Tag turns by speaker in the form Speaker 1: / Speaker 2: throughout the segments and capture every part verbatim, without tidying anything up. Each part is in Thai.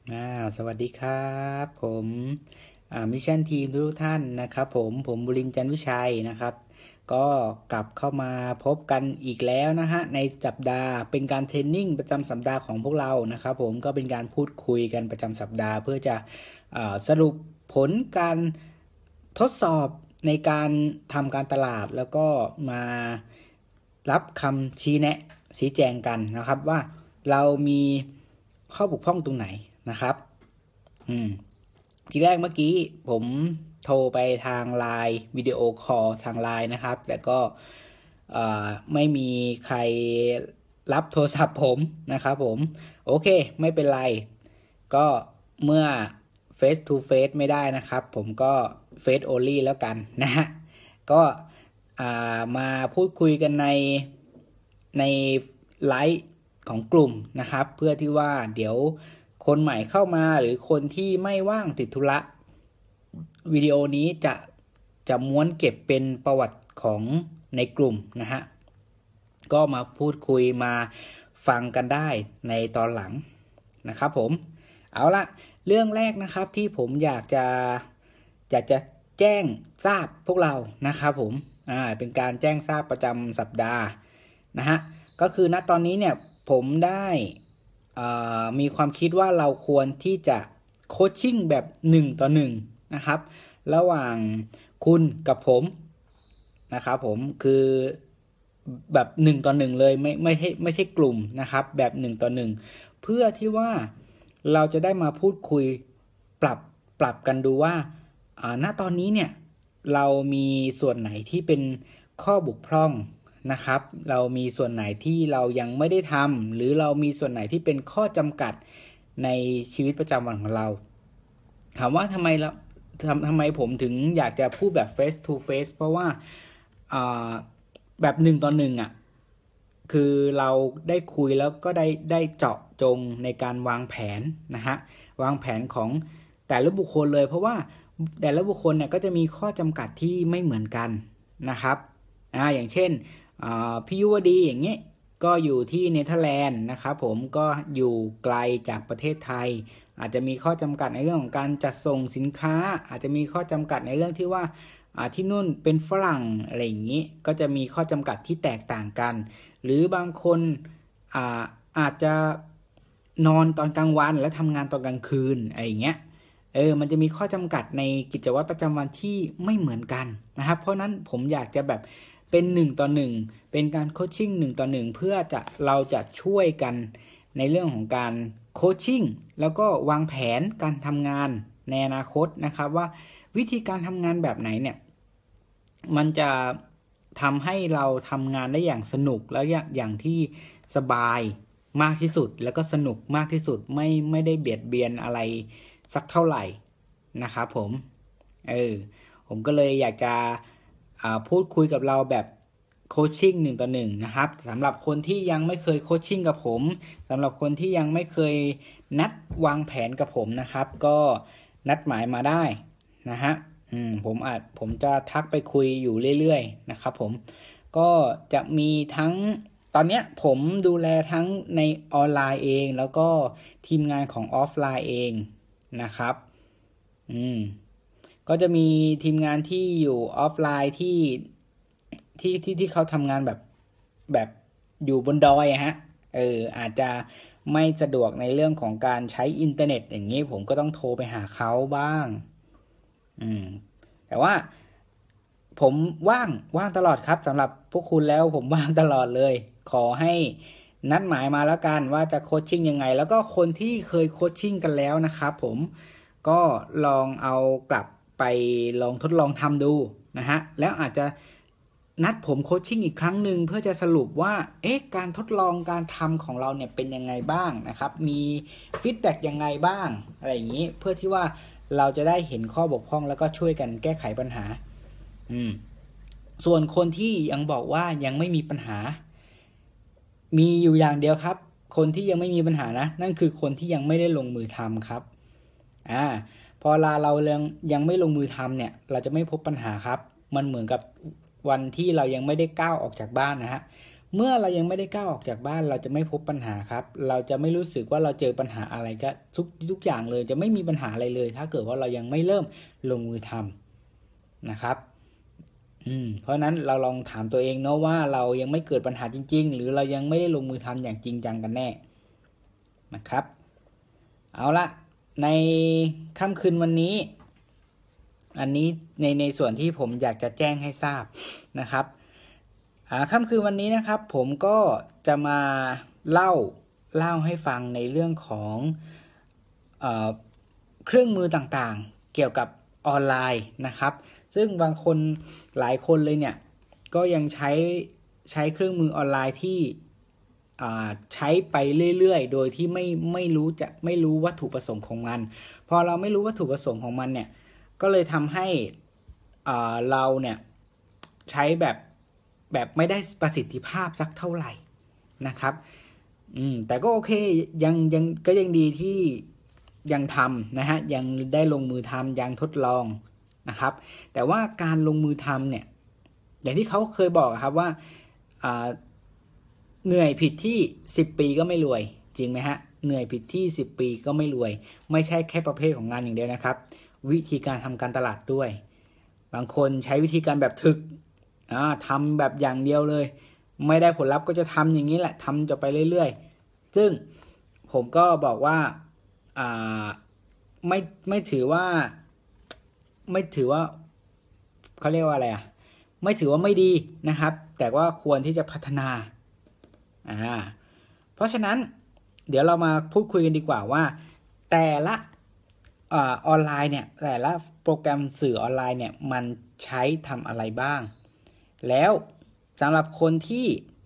Speaker 1: อ่าสวัสดีครับผมอ่ามิชชั่นทีมทุกท่านนะครับผมผมบุรินทร์จันทร์วิชัยนะครับก็กลับเข้ามาพบกันอีกแล้วนะฮะในสัปดาห์เป็นการเทรนนิ่งประจำสัปดาห์ของพวกเรานะครับผมก็เป็นการพูดคุยกันประจำสัปดาห์เพื่อจะอ่าสรุปผลการทดสอบในการทำการตลาดแล้วก็มารับคำชี้แนะชี้แจงกันนะครับว่าเรามีข้อบกพร่องตรงไหนนะครับอืมทีแรกเมื่อกี้ผมโทรไปทางไลน์วิดีโอคอลทางไลน์นะครับแต่ก็ไม่มีใครรับโทรศัพท์ผมนะครับผมโอเคไม่เป็นไรก็เมื่อ Face to Face ไม่ได้นะครับผมก็ Face Only แล้วกันนะฮะก็มาพูดคุยกันในในไลฟ์ของกลุ่มนะครับเพื่อที่ว่าเดี๋ยวคนใหม่เข้ามาหรือคนที่ไม่ว่างติดธุระวิดีโอนี้จะจะม้วนเก็บเป็นประวัติของในกลุ่มนะฮะก็มาพูดคุยมาฟังกันได้ในตอนหลังนะครับผมเอาละเรื่องแรกนะครับที่ผมอยากจะอยากจะแจ้งทราบพวกเรานะครับผมอ่าเป็นการแจ้งทราบประจำสัปดาห์นะฮะก็คือณตอนนี้เนี่ยผมได้มีความคิดว่าเราควรที่จะโคชชิ่งแบบหนึ่งต่อหนึ่งนะครับระหว่างคุณกับผมนะครับผมคือแบบหนึ่งต่อหนึ่งเลยไม่ไม่ใช่ไม่ใช่กลุ่มนะครับแบบหนึ่งต่อหนึ่งเพื่อที่ว่าเราจะได้มาพูดคุยปรับปรับกันดูว่าอ่าณตอนนี้เนี่ยเรามีส่วนไหนที่เป็นข้อบกพร่องนะครับเรามีส่วนไหนที่เรายังไม่ได้ทำหรือเรามีส่วนไหนที่เป็นข้อจำกัดในชีวิตประจำวันของเราถามว่าทำไมเราทำทำไมผมถึงอยากจะพูดแบบ face to face เพราะว่าแบบหนึ่งต่อหนึ่งอ่ะคือเราได้คุยแล้วก็ได้ได้เจาะจงในการวางแผนนะฮะวางแผนของแต่ละบุคคลเลยเพราะว่าแต่ละบุคคลเนี่ยก็จะมีข้อจำกัดที่ไม่เหมือนกันนะครับอ่าอย่างเช่นพี่ยุวดีอย่างเงี้ยก็อยู่ที่เนเธอร์แลนด์นะครับผมก็อยู่ไกลจากประเทศไทยอาจจะมีข้อจำกัดในเรื่องของการจัดส่งสินค้าอาจจะมีข้อจำกัดในเรื่องที่ว่าที่นู่นเป็นฝรั่งอะไรอย่างนี้ก็จะมีข้อจำกัดที่แตกต่างกันหรือบางคนอาอาจจะนอนตอนกลางวันและทำงานตอนกลางคืนอะไรอย่างเงี้ยเออมันจะมีข้อจำกัดในกิจวัตรประจำวันที่ไม่เหมือนกันนะครับเพราะนั้นผมอยากจะแบบเป็นหนึ่งต่อหนึ่งเป็นการโคชชิ่งหนึ่งต่อหนึ่งเพื่อจะเราจะช่วยกันในเรื่องของการโคชชิ่งแล้วก็วางแผนการทำงานในอนาคตนะครับว่าวิธีการทำงานแบบไหนเนี่ยมันจะทำให้เราทำงานได้อย่างสนุกแล้วอย่างที่สบายมากที่สุดแล้วก็สนุกมากที่สุดไม่ไม่ได้เบียดเบียนอะไรสักเท่าไหร่นะครับผมเออผมก็เลยอยากจะพูดคุยกับเราแบบโคชชิ่งหนึ่งต่อหนึ่งนะครับสำหรับคนที่ยังไม่เคยโคชชิ่งกับผมสำหรับคนที่ยังไม่เคยนัดวางแผนกับผมนะครับก็นัดหมายมาได้นะฮะอืมผมอาจผมจะทักไปคุยอยู่เรื่อยๆนะครับผมก็จะมีทั้งตอนนี้ผมดูแลทั้งในออนไลน์เองแล้วก็ทีมงานของออฟไลน์เองนะครับอืมก็จะมีทีมงานที่อยู่ออฟไลน์ที่ที่ที่ที่เขาทำงานแบบแบบอยู่บนดอยฮะเอออาจจะไม่สะดวกในเรื่องของการใช้อินเทอร์เน็ตอย่างนี้ผมก็ต้องโทรไปหาเขาบ้างอืมแต่ว่าผมว่างว่างตลอดครับสำหรับพวกคุณแล้วผมว่างตลอดเลยขอให้นัดหมายมาแล้วกันว่าจะโคชชิ่งยังไงแล้วก็คนที่เคยโคชชิ่งกันแล้วนะครับผมก็ลองเอากลับไปลองทดลองทำดูนะฮะแล้วอาจจะนัดผมโคชชิ่งอีกครั้งหนึ่งเพื่อจะสรุปว่าเอ๊ะการทดลองการทำของเราเนี่ยเป็นยังไงบ้างนะครับมีฟีดแบ็กยังไงบ้างอะไรอย่างนี้เพื่อที่ว่าเราจะได้เห็นข้อบกพร่องแล้วก็ช่วยกันแก้ไขปัญหาอืมส่วนคนที่ยังบอกว่ายังไม่มีปัญหามีอยู่อย่างเดียวครับคนที่ยังไม่มีปัญหานะนั่นคือคนที่ยังไม่ได้ลงมือทำครับอ่าพอเราเรายังยังไม่ลงมือทำเนี่ยเราจะไม่พบปัญหาครับมันเหมือนกับวันที่เรายังไม่ได้ก้าวออกจากบ้านนะฮะเมื่อเรายังไม่ได้ก้าวออกจากบ้านเราจะไม่พบปัญหาครับเราจะไม่รู้สึกว่าเราเจอปัญหาอะไรก็ทุกทุกอย่างเลยจะไม่มีปัญหาอะไรเลยถ้าเกิดว่าเรายังไม่เริ่มลงมือทำนะครับอืมเพราะนั้นเราลองถามตัวเองเนาะว่าเรายังไม่เกิดปัญหาจริงๆหรือเรายังไม่ได้ลงมือทำอย่างจริงจังกันแน่นะครับเอาละในค่ำคืนวันนี้อันนี้ในในส่วนที่ผมอยากจะแจ้งให้ทราบนะครับค่ำคืนวันนี้นะครับผมก็จะมาเล่าเล่าให้ฟังในเรื่องของเอ่อเครื่องมือต่างๆเกี่ยวกับออนไลน์นะครับซึ่งบางคนหลายคนเลยเนี่ยก็ยังใช้ใช้เครื่องมือออนไลน์ที่ใช้ไปเรื่อยๆโดยที่ไม่ไม่รู้จะไม่รู้วัตถุประสงค์ของมันพอเราไม่รู้วัตถุประสงค์ของมันเนี่ยก็เลยทำให้เราเนี่ยใช้แบบแบบไม่ได้ประสิทธิภาพสักเท่าไหร่นะครับอืมแต่ก็โอเคยังยังก็ยังดีที่ยังทำนะฮะยังได้ลงมือทำยังทดลองนะครับแต่ว่าการลงมือทำเนี่ยอย่างที่เขาเคยบอกครับว่าอ่าเหนื่อยผิดที่สิบปีก็ไม่รวยจริงไหมฮะเหนื่อยผิดที่สิบปีก็ไม่รวยไม่ใช่แค่ประเภทของงานอย่างเดียวนะครับวิธีการทำการตลาดด้วยบางคนใช้วิธีการแบบถึกอ่าทำแบบอย่างเดียวเลยไม่ได้ผลลัพธ์ก็จะทำอย่างนี้แหละทำจะไปเรื่อยๆซึ่งผมก็บอกว่าอ่าไม่ไม่ถือว่าไม่ถือว่าเขาเรียกว่าอะไรอ่ะไม่ถือว่าไม่ดีนะครับแต่ว่าควรที่จะพัฒนาอ่าเพราะฉะนั้นเดี๋ยวเรามาพูดคุยกันดีกว่าว่าแต่ละออนไลน์เนี่ยแต่ละโปรแกรมสื่อออนไลน์เนี่ยมันใช้ทำอะไรบ้างแล้วสำหรับคนที่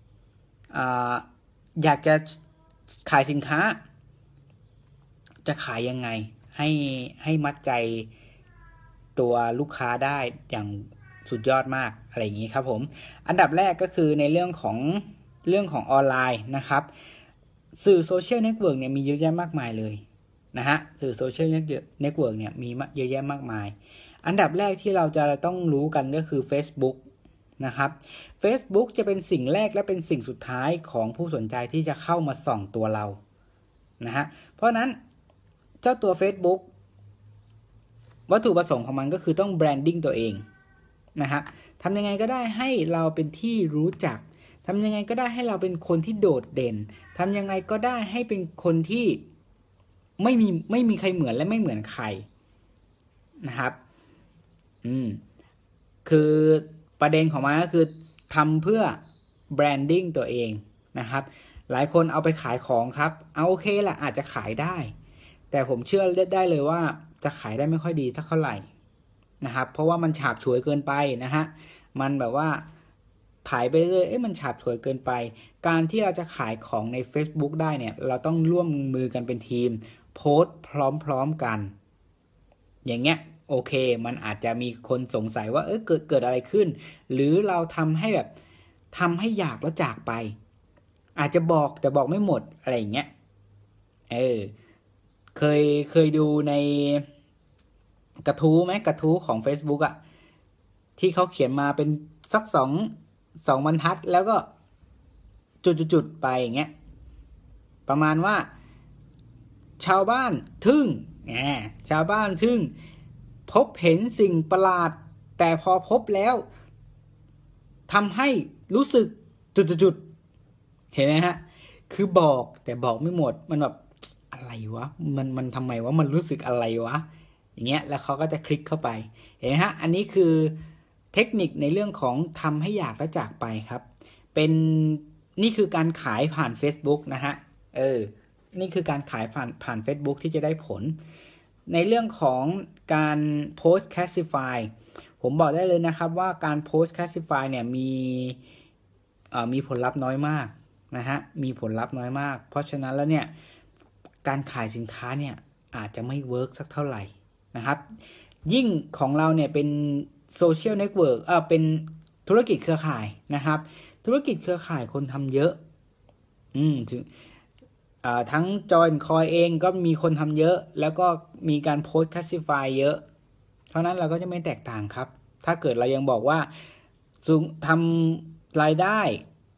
Speaker 1: อยากจะขายสินค้าจะขายยังไงให้ให้มัดใจตัวลูกค้าได้อย่างสุดยอดมากอะไรอย่างนี้ครับผมอันดับแรกก็คือในเรื่องของเรื่องของออนไลน์นะครับสื่อโซเชียลเน็ตเวิร์กเนี่ยมีเยอะแยะมากมายเลยนะฮะสื่อโซเชียลเน็ตเวิร์กเนี่ยมีเยอะแยะมากมายอันดับแรกที่เราจะต้องรู้กันก็คือ Facebook นะครับ Facebook จะเป็นสิ่งแรกและเป็นสิ่งสุดท้ายของผู้สนใจที่จะเข้ามาส่องตัวเรานะฮะเพราะนั้นเจ้าตัว Facebook วัตถุประสงค์ของมันก็คือต้องแบรนดิ้งตัวเองนะฮะทำยังไงก็ได้ให้เราเป็นที่รู้จักทำยังไงก็ได้ให้เราเป็นคนที่โดดเด่นทำยังไงก็ได้ให้เป็นคนที่ไม่มีไม่มีใครเหมือนและไม่เหมือนใครนะครับอืมคือประเด็นของมันก็คือทำเพื่อแบรนดิ้งตัวเองนะครับหลายคนเอาไปขายของครับเอาโอเคแหละอาจจะขายได้แต่ผมเชื่อได้เลยว่าจะขายได้ไม่ค่อยดีสักเท่าไหร่นะครับเพราะว่ามันฉาบฉวยเกินไปนะฮะมันแบบว่าถ่ายไปเรื่อยเอ๊ะมันฉาบฉวยเกินไปการที่เราจะขายของใน Facebook ได้เนี่ยเราต้องร่วมมือกันเป็นทีมโพสต์พร้อมๆกันอย่างเงี้ยโอเคมันอาจจะมีคนสงสัยว่าเออเกิดเกิดอะไรขึ้นหรือเราทำให้แบบทำให้อยากแล้วจากไปอาจจะบอกแต่บอกไม่หมดอะไรอย่างเงี้ยเออเคยเคยดูในกระทู้ไหมกระทู้ของ Facebook อ่ะที่เขาเขียนมาเป็นสักสองสองบรรทัดแล้วก็จุดๆไปอย่างเงี้ยประมาณว่าชาวบ้านทึ่งแหมชาวบ้านทึ่งพบเห็นสิ่งประหลาดแต่พอพบแล้วทำให้รู้สึกจุดๆเห็นไหมฮะคือบอกแต่บอกไม่หมดมันแบบอะไรวะมันมันทำไมวะมันรู้สึกอะไรวะอย่างเงี้ยแล้วเขาก็จะคลิกเข้าไปเห็นไหมฮะอันนี้คือเทคนิคในเรื่องของทำให้อยากและจากไปครับเป็นนี่คือการขายผ่าน Facebook นะฮะเออนี่คือการขายผ่านผ่าน Facebook ที่จะได้ผลในเรื่องของการ Post Classify ผมบอกได้เลยนะครับว่าการ Post Classify เนี่ยมีมีผลลัพธ์น้อยมากนะฮะมีผลลัพธ์น้อยมากเพราะฉะนั้นแล้วเนี่ยการขายสินค้าเนี่ยอาจจะไม่เวิร์กสักเท่าไหร่นะครับยิ่งของเราเนี่ยเป็นโซเชียลเน็ตเวิร์กเออเป็นธุรกิจเครือข่ายนะครับธุรกิจเครือข่ายคนทำเยอะอืมถึงทั้งจอยคอยเองก็มีคนทำเยอะแล้วก็มีการโพสต์คลาสสิฟายเยอะเพราะนั้นเราก็จะไม่แตกต่างครับถ้าเกิดเรายังบอกว่าทำรายได้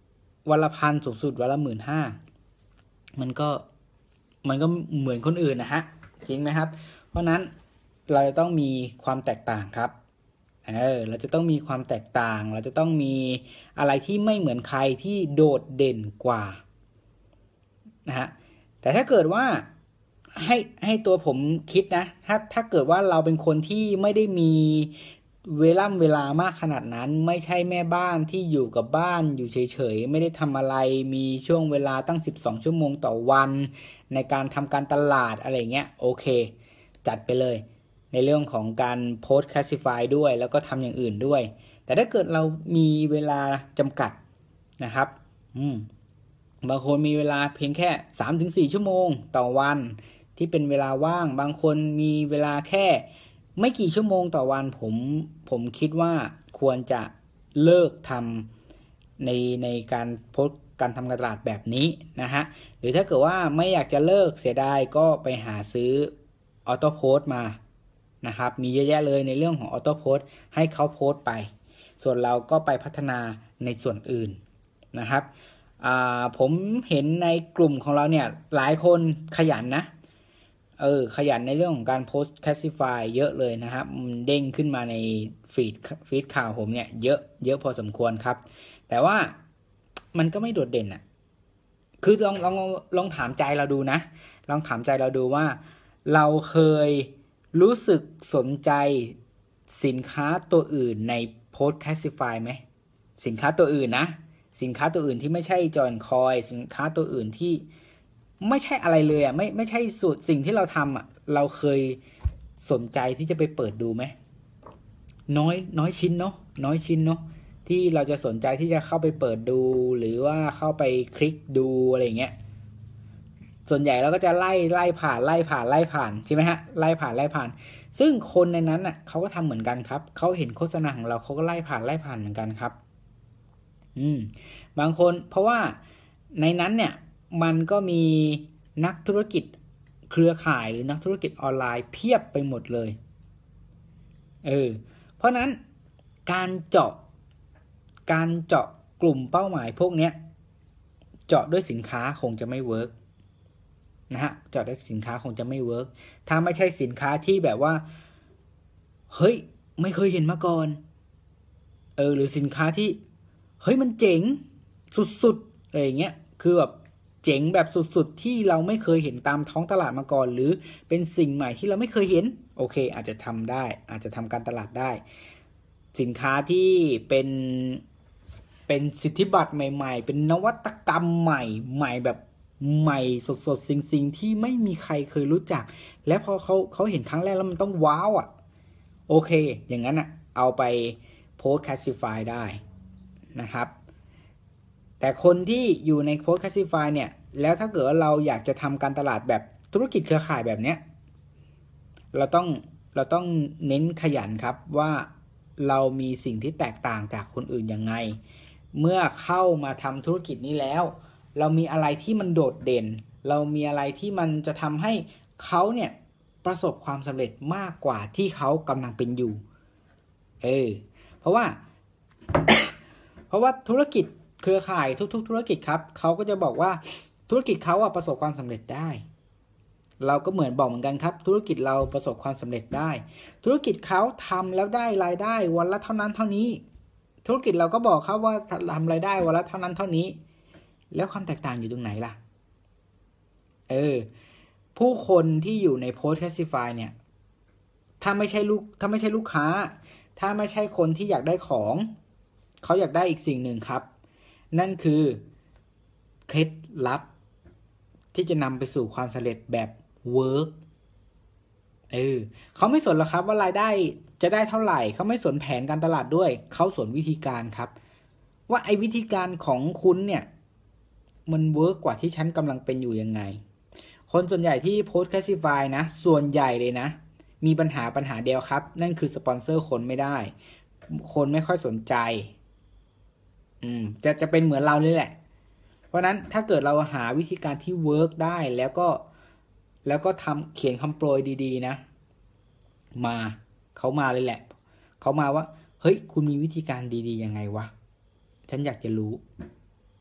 Speaker 1: วันละพันสูงสุดวันละหมื่นห้ามันก็มันก็เหมือนคนอื่นนะฮะจริงไหมครับเพราะนั้นเราจะต้องมีความแตกต่างครับเออเราจะต้องมีความแตกต่างเราจะต้องมีอะไรที่ไม่เหมือนใครที่โดดเด่นกว่านะฮะแต่ถ้าเกิดว่าให้ให้ตัวผมคิดนะถ้าถ้าเกิดว่าเราเป็นคนที่ไม่ได้มีเวล่ำเวลามากขนาดนั้นไม่ใช่แม่บ้านที่อยู่กับบ้านอยู่เฉยๆไม่ได้ทำอะไรมีช่วงเวลาตั้งสิบสองชั่วโมงต่อวันในการทำการตลาดอะไรเงี้ยโอเคจัดไปเลยในเรื่องของการโพสต์แคสซิฟายด้วยแล้วก็ทำอย่างอื่นด้วยแต่ถ้าเกิดเรามีเวลาจำกัดนะครับอืมบางคนมีเวลาเพียงแค่ สามถึงสี่ ชั่วโมงต่อวันที่เป็นเวลาว่างบางคนมีเวลาแค่ไม่กี่ชั่วโมงต่อวันผมผมคิดว่าควรจะเลิกทำในในการโพสต์การทำการตลาดแบบนี้นะฮะหรือถ้าเกิดว่าไม่อยากจะเลิกเสียดายก็ไปหาซื้อออโต้โพสต์มานะครับมีเยอะแยะเลยในเรื่องของออโต้โพสต์ให้เขาโพสต์ไปส่วนเราก็ไปพัฒนาในส่วนอื่นนะครับผมเห็นในกลุ่มของเราเนี่ยหลายคนขยันนะเออขยันในเรื่องของการโพสต์แคสซิฟายเยอะเลยนะครับมันเด้งขึ้นมาในฟีดฟีดข่าวผมเนี่ยเยอะเยอะพอสมควรครับแต่ว่ามันก็ไม่โดดเด่นอ่ะคือลองลองลองถามใจเราดูนะลองถามใจเราดูว่าเราเคยรู้สึกสนใจสินค้าตัวอื่นในโพสต์แคสซิฟายไหมสินค้าตัวอื่นนะสินค้าตัวอื่นที่ไม่ใช่จอยคอยสินค้าตัวอื่นที่ไม่ใช่อะไรเลยอ่ะไม่ไม่ใช่สูตรสิ่งที่เราทำอ่ะเราเคยสนใจที่จะไปเปิดดูไหมน้อยน้อยชิ้นเนาะน้อยชิ้นเนาะที่เราจะสนใจที่จะเข้าไปเปิดดูหรือว่าเข้าไปคลิกดูอะไรเงี้ยส่วนใหญ่เราก็จะไล่ไล่ผ่านไล่ผ่านไล่ผ่านใช่ไหมฮะไล่ผ่านไล่ผ่านซึ่งคนในนั้นอ่ะเขาก็ทำเหมือนกันครับเขาเห็นโฆษณาของเราเขาก็ไล่ผ่านไล่ผ่านเหมือนกันครับอืมบางคนเพราะว่าในนั้นเนี่ยมันก็มีนักธุรกิจเครือข่ายหรือนักธุรกิจออนไลน์เพียบไปหมดเลยเออเพราะนั้นการเจาะการเจาะกลุ่มเป้าหมายพวกนี้เจาะด้วยสินค้าคงจะไม่เวิร์กนะฮะเจาะด้วยสินค้าคงจะไม่เวิร์กถ้าไม่ใช่สินค้าที่แบบว่าเฮ้ยไม่เคยเห็นมาก่อนเออหรือสินค้าที่เฮ้ยมันเจ๋งสุดๆอะไรอย่างเงี้ยคือแบบเจ๋งแบบสุดๆที่เราไม่เคยเห็นตามท้องตลาดมาก่อนหรือเป็นสิ่งใหม่ที่เราไม่เคยเห็นโอเคอาจจะทำได้อาจจะทำการตลาดได้สินค้าที่เป็นเป็นสิทธิบัตรใหม่ๆเป็นนวัตกรรมใหม่ใหม่แบบใหม่สดๆสิ่งๆที่ไม่มีใครเคยรู้จักและพอเขาเขาเห็นครั้งแรกแล้วมันต้องว้าวอ่ะโอเคอย่างนั้นอ่ะเอาไปโพสต์แคสซิฟายได้นะครับแต่คนที่อยู่ในโพสต์แคสซิฟายเนี่ยแล้วถ้าเกิดว่าเราอยากจะทำการตลาดแบบธุรกิจเครือข่ายแบบเนี้ยเราต้องเราต้องเน้นขยันครับว่าเรามีสิ่งที่แตกต่างจากคนอื่นยังไงเมื่อเข้ามาทำธุรกิจนี้แล้วเรามีอะไรที่มันโดดเด่นเรามีอะไรที่มันจะทำให้เขาเนี่ยประสบความสำเร็จมากกว่าที่เขากำลังเป็นอยู่เออเพราะว่า เพราะว่าธุรกิจเครือข่ายทุกๆธุรกิจครับเขาก็จะบอกว่าธุรกิจเขาอะประสบความสำเร็จได้เราก็เหมือนบอกเหมือนกันครับธุรกิจเราประสบความสำเร็จได้ธุรกิจเขาทำแล้วได้รายได้วันละเท่านั้นเท่านี้ธุรกิจเราก็บอกครับว่าทำรายได้วันละเท่านั้นเท่านี้แล้วความแตกต่างอยู่ตรงไหนล่ะเออผู้คนที่อยู่ในโพสต์แคสซิฟายเนี่ยถ้าไม่ใช่ลูกถ้าไม่ใช่ลูกค้าถ้าไม่ใช่คนที่อยากได้ของเขาอยากได้อีกสิ่งหนึ่งครับนั่นคือเคล็ดลับที่จะนำไปสู่ความสำเร็จแบบเวิร์กเออเขาไม่สนหรอกครับว่ารายได้จะได้เท่าไหร่เขาไม่สนแผนการตลาดด้วยเขาสนวิธีการครับว่าไอ้วิธีการของคุณเนี่ยมันเวิร์กกว่าที่ฉันกำลังเป็นอยู่ยังไงคนส่วนใหญ่ที่โพสต์แคสซิฟายนะส่วนใหญ่เลยนะมีปัญหาปัญหาเดียวครับนั่นคือสปอนเซอร์คนไม่ได้คนไม่ค่อยสนใจอืมจะจะเป็นเหมือนเราเลยแหละเพราะนั้นถ้าเกิดเราหาวิธีการที่เวิร์กได้แล้วก็แล้วก็ทำเขียนคำโปรยดีๆนะมาเขามาเลยแหละเขามาว่าเฮ้ยคุณมีวิธีการดีๆยังไงวะฉันอยากจะรู้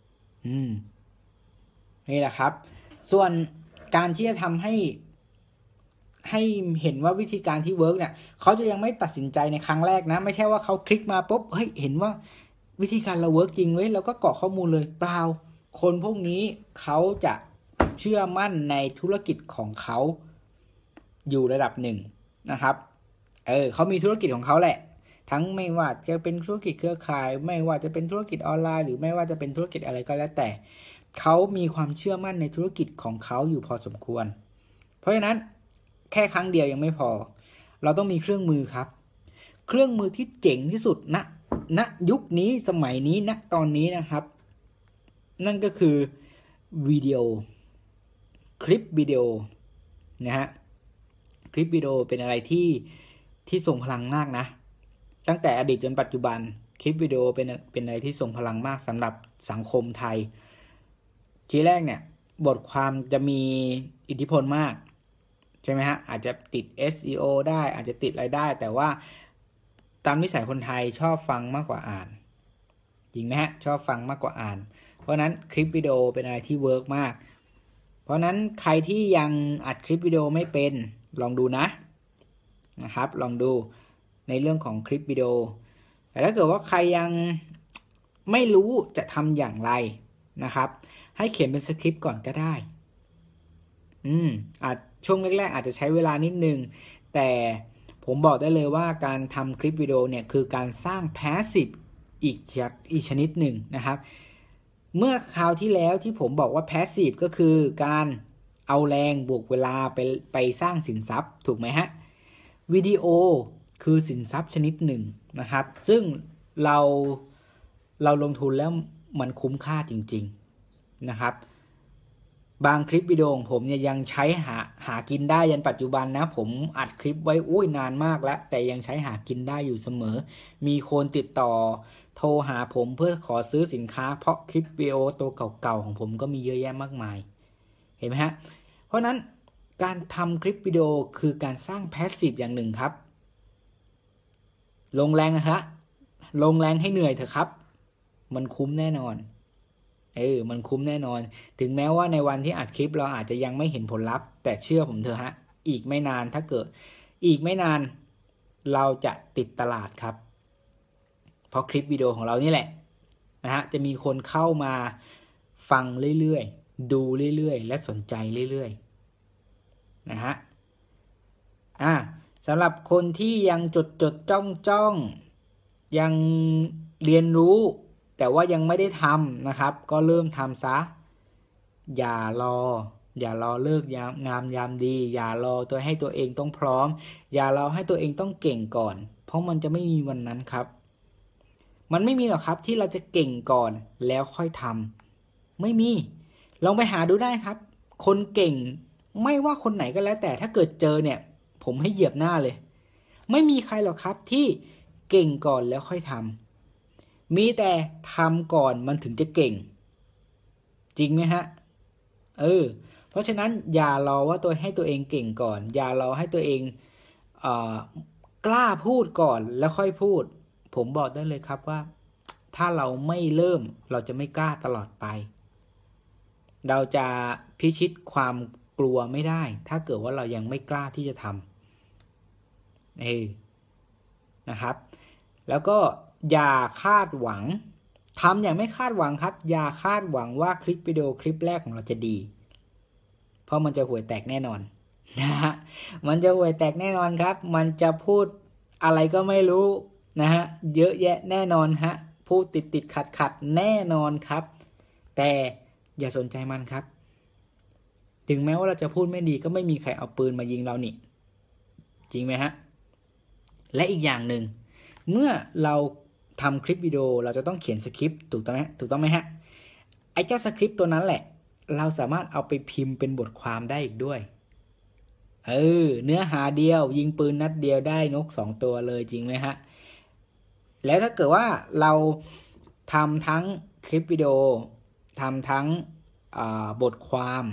Speaker 1: อืมนี่แหละครับส่วนการที่จะทำให้ให้เห็นว่าวิธีการที่เวิร์กเนี่ยเขาจะยังไม่ตัดสินใจในครั้งแรกนะไม่ใช่ว่าเขาคลิกมาปุ๊บเฮ้ยเห็นว่าวิธีการเราเวิร์กจริงเว้ยเราก็กรอกข้อมูลเลยเปล่าคนพวกนี้เขาจะเชื่อมั่นในธุรกิจของเขาอยู่ระดับหนึ่งนะครับเออเขามีธุรกิจของเขาแหละทั้งไม่ว่าจะเป็นธุรกิจเครือข่ายไม่ว่าจะเป็นธุรกิจออนไลน์หรือไม่ว่าจะเป็นธุรกิจอะไรก็แล้วแต่เขามีความเชื่อมั่นในธุรกิจของเขาอยู่พอสมควรเพราะฉะนั้นแค่ครั้งเดียวยังไม่พอเราต้องมีเครื่องมือครับเครื่องมือที่เจ๋งที่สุดณณยุคนี้สมัยนี้ณตอนนี้นะครับนั่นก็คือวิดีโอคลิปวิดีโอนะฮะคลิปวิดีโอเป็นอะไรที่ที่ทรงพลังมากนะตั้งแต่อดีตจนปัจจุบันคลิปวิดีโอเป็นเป็นอะไรที่ทรงพลังมากสำหรับสังคมไทยทีแรกเนี่ยบทความจะมีอิทธิพลมากใช่ไหมฮะอาจจะติด เอส อี โอ ได้อาจจะติดอะไรได้แต่ว่าตามนิสัยคนไทยชอบฟังมากกว่าอ่านจริงไหมฮะชอบฟังมากกว่าอ่านเพราะนั้นคลิปวิดีโอเป็นอะไรที่เวิร์กมากเพราะนั้นใครที่ยังอัดคลิปวิดีโอไม่เป็นลองดูนะนะครับลองดูในเรื่องของคลิปวิดีโอแต่ถ้าเกิดว่าใครยังไม่รู้จะทำอย่างไรนะครับให้เขียนเป็นสคริปต์ก่อนก็ได้อืมอาจช่วงแรกๆอาจจะใช้เวลานิดนึงแต่ผมบอกได้เลยว่าการทำคลิปวิดีโอเนี่ยคือการสร้าง passive อีกอีกชนิดหนึ่งนะครับเมื่อคราวที่แล้วที่ผมบอกว่า passive ก็คือการเอาแรงบวกเวลาไปไปสร้างสินทรัพย์ถูกไหมฮะวิดีโอคือสินทรัพย์ชนิดหนึ่งนะครับซึ่งเราเราลงทุนแล้วมันคุ้มค่าจริงๆนะครับบางคลิปวิดีโอของผมเนี่ยยังใช้หาหากินได้ยันปัจจุบันนะผมอัดคลิปไว้อุ้ยนานมากแล้วแต่ยังใช้หากินได้อยู่เสมอมีคนติดต่อโทรหาผมเพื่อขอซื้อสินค้าเพราะคลิปวิดีโอตัวเก่าๆของผมก็มีเยอะแยะมากมายเห็นไหมฮะเพราะนั้นการทำคลิปวิดีโอคือการสร้างแพสซีฟอย่างหนึ่งครับลงแรงนะฮะลงแรงให้เหนื่อยเถอะครับมันคุ้มแน่นอนเออมันคุ้มแน่นอนถึงแม้ว่าในวันที่อัดคลิปเราอาจจะยังไม่เห็นผลลัพธ์แต่เชื่อผมเถอะฮะอีกไม่นานถ้าเกิดอีกไม่นานเราจะติดตลาดครับเพราะคลิปวิดีโอของเรานี่แหละนะฮะจะมีคนเข้ามาฟังเรื่อยๆดูเรื่อยๆและสนใจเรื่อยๆนะฮะอ่าสำหรับคนที่ยังจดจดจ้องจ้องยังเรียนรู้แต่ว่ายังไม่ได้ทำนะครับก็เริ่มทำซะอย่ารออย่ารอเลิกยามงามยามดีอย่ารอตัวให้ตัวเองต้องพร้อมอย่ารอให้ตัวเองต้องเก่งก่อนเพราะมันจะไม่มีวันนั้นครับมันไม่มีหรอกครับที่เราจะเก่งก่อนแล้วค่อยทำไม่มีลองไปหาดูได้ครับคนเก่งไม่ว่าคนไหนก็แล้วแต่ถ้าเกิดเจอเนี่ยผมให้เหยียบหน้าเลยไม่มีใครหรอกครับที่เก่งก่อนแล้วค่อยทำมีแต่ทำก่อนมันถึงจะเก่งจริงไหมฮะเออเพราะฉะนั้นอย่ารอว่าตัวให้ตัวเองเก่งก่อนอย่ารอให้ตัวเองเอ่อกล้าพูดก่อนแล้วค่อยพูดผมบอกได้เลยครับว่าถ้าเราไม่เริ่มเราจะไม่กล้าตลอดไปเราจะพิชิตความกลัวไม่ได้ถ้าเกิดว่าเรายังไม่กล้าที่จะทำเออนะครับแล้วก็อย่าคาดหวังทำอย่างไม่คาดหวังครับอย่าคาดหวังว่าคลิปวิดีโอคลิปแรกของเราจะดีเพราะมันจะห่วยแตกแน่นอนนะฮะมันจะห่วยแตกแน่นอนครับมันจะพูดอะไรก็ไม่รู้นะฮะเยอะแยะแน่นอนฮะพูดติดติดขัดขัดแน่นอนครับแต่อย่าสนใจมันครับถึงแม้ว่าเราจะพูดไม่ดีก็ไม่มีใครเอาปืนมายิงเรานี่จริงไหมฮะและอีกอย่างหนึ่งเมื่อเราทำคลิปวิดีโอเราจะต้องเขียนสคริปต์ถูกต้องไหมถูกต้องไหมฮะไอ้เจ้าสคริปต์ตัวนั้นแหละเราสามารถเอาไปพิมพ์เป็นบทความได้อีกด้วยเออเนื้อหาเดียวยิงปืนนัดเดียวได้นกสองตัวเลยจริงไหมฮะแล้วถ้าเกิดว่าเราทำทั้งคลิปวิดีโอทำทั้งบทความ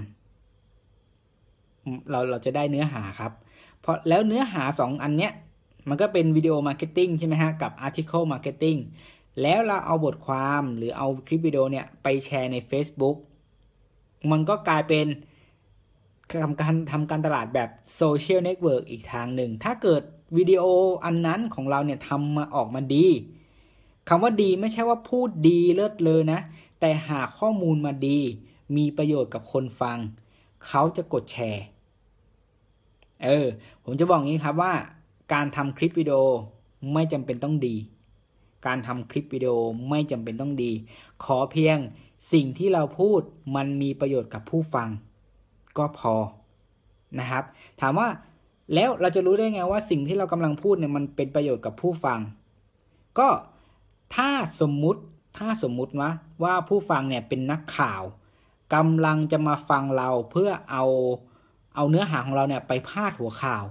Speaker 1: เราเราจะได้เนื้อหาครับเพราะแล้วเนื้อหาสองอันเนี้ยมันก็เป็นวิดีโอมาร์เก็ตติ้งใช่ไหมฮะกับอาร์ติเคิลมาร์เก็ตติ้งแล้วเราเอาบทความหรือเอาคลิปวิดีโอเนี่ยไปแชร์ใน Facebook มันก็กลายเป็นทำการทำการตลาดแบบโซเชียลเน็ตเวิร์กอีกทางหนึ่งถ้าเกิดวิดีโออันนั้นของเราเนี่ยทำมาออกมาดีคำว่าดีไม่ใช่ว่าพูดดีเลิศเลยนะแต่หาข้อมูลมาดีมีประโยชน์กับคนฟังเขาจะกดแชร์เออผมจะบอกงี้ครับว่าการทำคลิปวิดีโอไม่จำเป็นต้องดีการทำคลิปวิดีโอไม่จำเป็นต้องดีขอเพียงสิ่งที่เราพูดมันมีประโยชน์กับผู้ฟังก็พอนะครับถามว่าแล้วเราจะรู้ได้ไงว่าสิ่งที่เรากำลังพูดเนี่ยมันเป็นประโยชน์กับผู้ฟังก็ถ้าสมมุติถ้าสมมุติว่าว่าผู้ฟังเนี่ยเป็นนักข่าวกำลังจะมาฟังเราเพื่อเอาเอาเนื้อหาของเราเนี่ยไปพาดหัวข่าว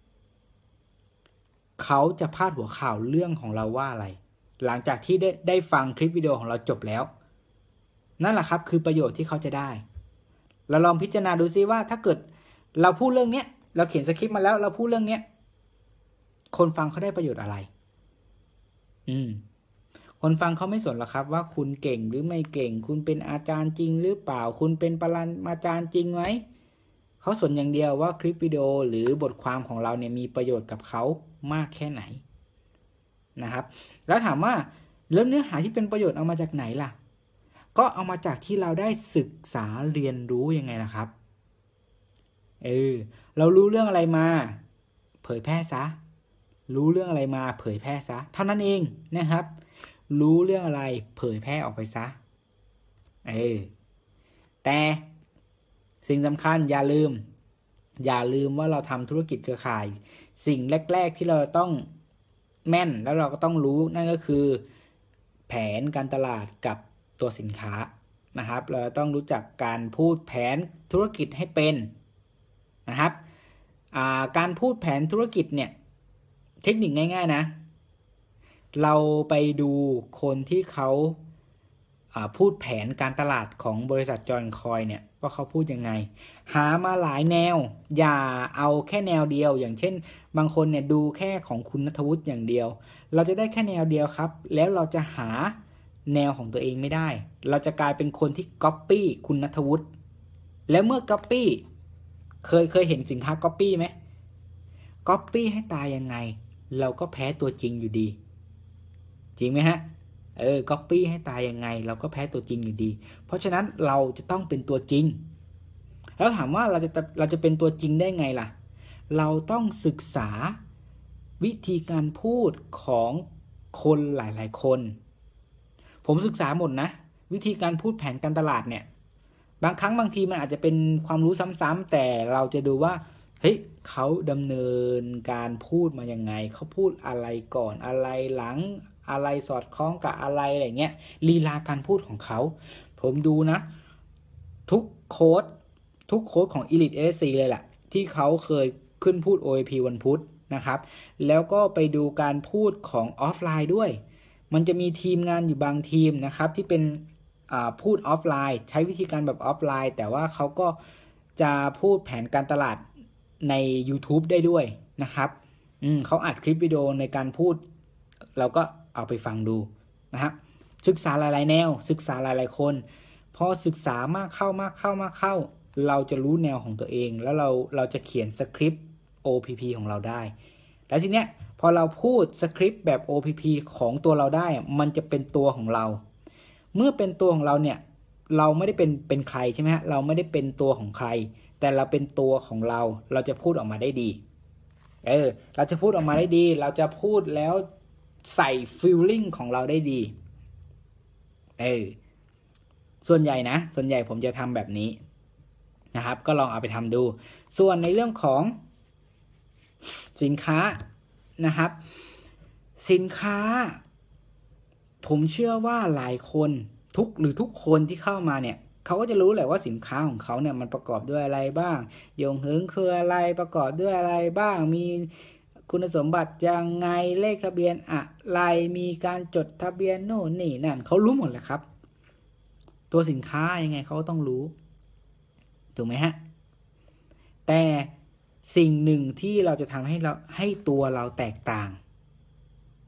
Speaker 1: เขาจะพาดหัวข่าวเรื่องของเราว่าอะไรหลังจากที่ได้ได้ฟังคลิปวิดีโอของเราจบแล้วนั่นแหละครับคือประโยชน์ที่เขาจะได้เราลองพิจารณาดูซิว่าถ้าเกิดเราพูดเรื่องเนี้ยเราเขียนสคริปต์มาแล้วเราพูดเรื่องเนี้ยคนฟังเขาได้ประโยชน์อะไรอืมคนฟังเขาไม่สนหรอกครับว่าคุณเก่งหรือไม่เก่งคุณเป็นอาจารย์จริงหรือเปล่าคุณเป็นปรมาจารย์จริงไหมเขาสนอย่างเดียวว่าคลิปวิดีโอหรือบทความของเราเนี่ยมีประโยชน์กับเขามากแค่ไหนนะครับแล้วถามว่าแล้วเนื้อหาที่เป็นประโยชน์เอามาจากไหนล่ะก็เอามาจากที่เราได้ศึกษาเรียนรู้ยังไงล่ะครับเออเรารู้เรื่องอะไรมาเผยแพร่ซะรู้เรื่องอะไรมาเผยแพร่ซะเท่านั้นเองนะครับรู้เรื่องอะไรเผยแพร่ออกไปซะเออแต่สิ่งสำคัญอย่าลืมอย่าลืมว่าเราทำธุรกิจเครือข่ายสิ่งแรกๆที่เราต้องแม่นแล้วเราก็ต้องรู้นั่นก็คือแผนการตลาดกับตัวสินค้านะครับเราต้องรู้จักการพูดแผนธุรกิจให้เป็นนะครับการพูดแผนธุรกิจเนี่ยเทคนิคง่ายๆนะเราไปดูคนที่เขาพูดแผนการตลาดของบริษัทจอยคอยเนี่ยว่าเขาพูดยังไงหามาหลายแนวอย่าเอาแค่แนวเดียวอย่างเช่นบางคนเนี่ยดูแค่ของคุณณัฐวุฒิอย่างเดียวเราจะได้แค่แนวเดียวครับแล้วเราจะหาแนวของตัวเองไม่ได้เราจะกลายเป็นคนที่ก๊อปปี้คุณณัฐวุฒิแล้วเมื่อก๊อปปี้เคยเคยเห็นสินค้าก๊อปปี้ไหมก๊อปปี้ให้ตายยังไงเราก็แพ้ตัวจริงอยู่ดีจริงไหมฮะเออก๊อปปี้ให้ตายยังไงเราก็แพ้ตัวจริงอยู่ดีเพราะฉะนั้นเราจะต้องเป็นตัวจริงแล้วถามว่าเราจะเราจะเป็นตัวจริงได้ไงล่ะเราต้องศึกษาวิธีการพูดของคนหลายๆคนผมศึกษาหมดนะวิธีการพูดแผนการตลาดเนี่ยบางครั้งบางทีมันอาจจะเป็นความรู้ซ้ำๆแต่เราจะดูว่าเฮ้ยเขาดำเนินการพูดมายังไงเขาพูดอะไรก่อนอะไรหลังอะไรสอดคล้องกับอะไรอะไรเงี้ยลีลาการพูดของเขาผมดูนะทุกโค้ดทุกโค้ดของ Elite เอ เอส ซี เลยแหละที่เขาเคยขึ้นพูด โอ เอ พี วันพุธนะครับแล้วก็ไปดูการพูดของออฟไลน์ด้วยมันจะมีทีมงานอยู่บางทีมนะครับที่เป็นพูดออฟไลน์ใช้วิธีการแบบออฟไลน์แต่ว่าเขาก็จะพูดแผนการตลาดใน YouTube ได้ด้วยนะครับอืมเขาอัดคลิปวิดีโอในการพูดเราก็เอาไปฟังดูนะครับศึกษาหลายๆแนวศึกษาหลายๆคนพอศึกษามากเข้ามากเข้ามากเข้าเราจะรู้แนวของตัวเองแล้วเราเราจะเขียนสคริปต์ โอ พี พี ของเราได้แล้วทีเนี้ยพอเราพูดสคริปต์แบบ โอ พี พี ของตัวเราได้มันจะเป็นตัวของเราเมื่อเป็นตัวของเราเนี่ยเราไม่ได้เป็นเป็นใครใช่ไหมฮะเราไม่ได้เป็นตัวของใครแต่เราเป็นตัวของเราเราจะพูดออกมาได้ดีเออเราจะพูดออกมาได้ดีเราจะพูดแล้วใส่ฟีลลิ่งของเราได้ดีเออส่วนใหญ่นะส่วนใหญ่ผมจะทำแบบนี้นะครับก็ลองเอาไปทำดูส่วนในเรื่องของสินค้านะครับสินค้าผมเชื่อว่าหลายคนทุกหรือทุกคนที่เข้ามาเนี่ยเขาก็จะรู้แหละว่าสินค้าของเขาเนี่ยมันประกอบด้วยอะไรบ้างยงเหิงคืออะไรประกอบด้วยอะไรบ้างมีคุณสมบัติยังไงเลขทะเบียนอะไรมีการจดทะเบียนโน่นนี่นั่นเขารู้หมดแหละครับตัวสินค้ายังไงเขาต้องรู้ถูกไหมฮะแต่สิ่งหนึ่งที่เราจะทำให้เราให้ตัวเราแตกต่าง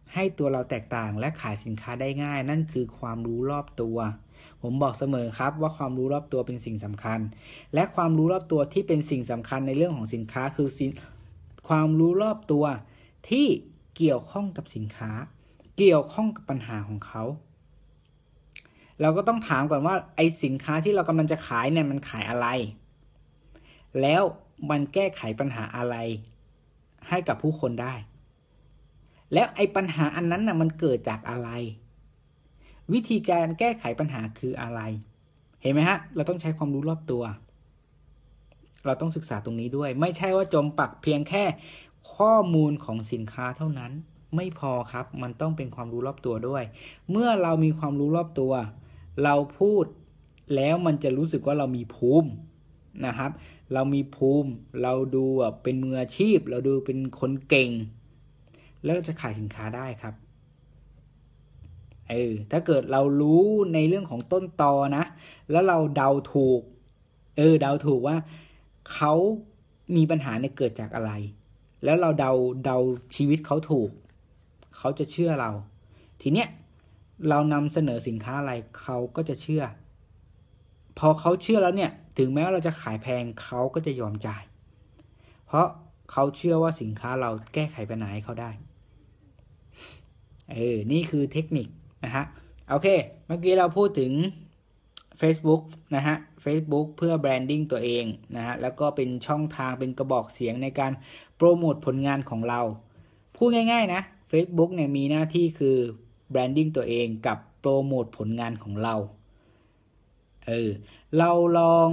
Speaker 1: ให้ตัวเราแตกต่างและขายสินค้าได้ง่ายนั่นคือความรู้รอบตัวผมบอกเสมอครับว่าความรู้รอบตัวเป็นสิ่งสำคัญและความรู้รอบตัวที่เป็นสิ่งสำคัญในเรื่องของสินค้าคือความรู้รอบตัวที่เกี่ยวข้องกับสินค้าเกี่ยวข้องกับปัญหาของเขาเราก็ต้องถามก่อนว่าไอ้สินค้าที่เรากำลังจะขายเนี่ยมันขายอะไรแล้วมันแก้ไขปัญหาอะไรให้กับผู้คนได้แล้วไอ้ปัญหาอันนั้นน่ะมันเกิดจากอะไรวิธีการแก้ไขปัญหาคืออะไรเห็นไหมฮะเราต้องใช้ความรู้รอบตัวเราต้องศึกษาตรงนี้ด้วยไม่ใช่ว่าจมปักเพียงแค่ข้อมูลของสินค้าเท่านั้นไม่พอครับมันต้องเป็นความรู้รอบตัวด้วยเมื่อเรามีความรู้รอบตัวเราพูดแล้วมันจะรู้สึกว่าเรามีภูมินะครับเรามีภูมิเราดูเป็นมืออาชีพเราดูเป็นคนเก่งแล้วเราจะขายสินค้าได้ครับเออถ้าเกิดเรารู้ในเรื่องของต้นตอนะแล้วเราเดาถูกเออเดาถูกว่าเขามีปัญหาเนี่ยเกิดจากอะไรแล้วเราเดาเดาชีวิตเขาถูกเขาจะเชื่อเราทีเนี้ยเรานำเสนอสินค้าอะไรเขาก็จะเชื่อพอเขาเชื่อแล้วเนี่ยถึงแม้ว่าเราจะขายแพงเขาก็จะยอมจ่ายเพราะเขาเชื่อว่าสินค้าเราแก้ไขปัญหาให้เขาได้เออนี่คือเทคนิคนะฮะโอเคเมื่อกี้เราพูดถึง Facebook นะฮะ Facebook เพื่อแบรนดิ้งตัวเองนะฮะแล้วก็เป็นช่องทางเป็นกระบอกเสียงในการโปรโมทผลงานของเราพูดง่ายๆนะ Facebook เนี่ยมีหน้าที่คือแบรนดิ้งตัวเองกับโปรโมทผลงานของเราเออเราลอง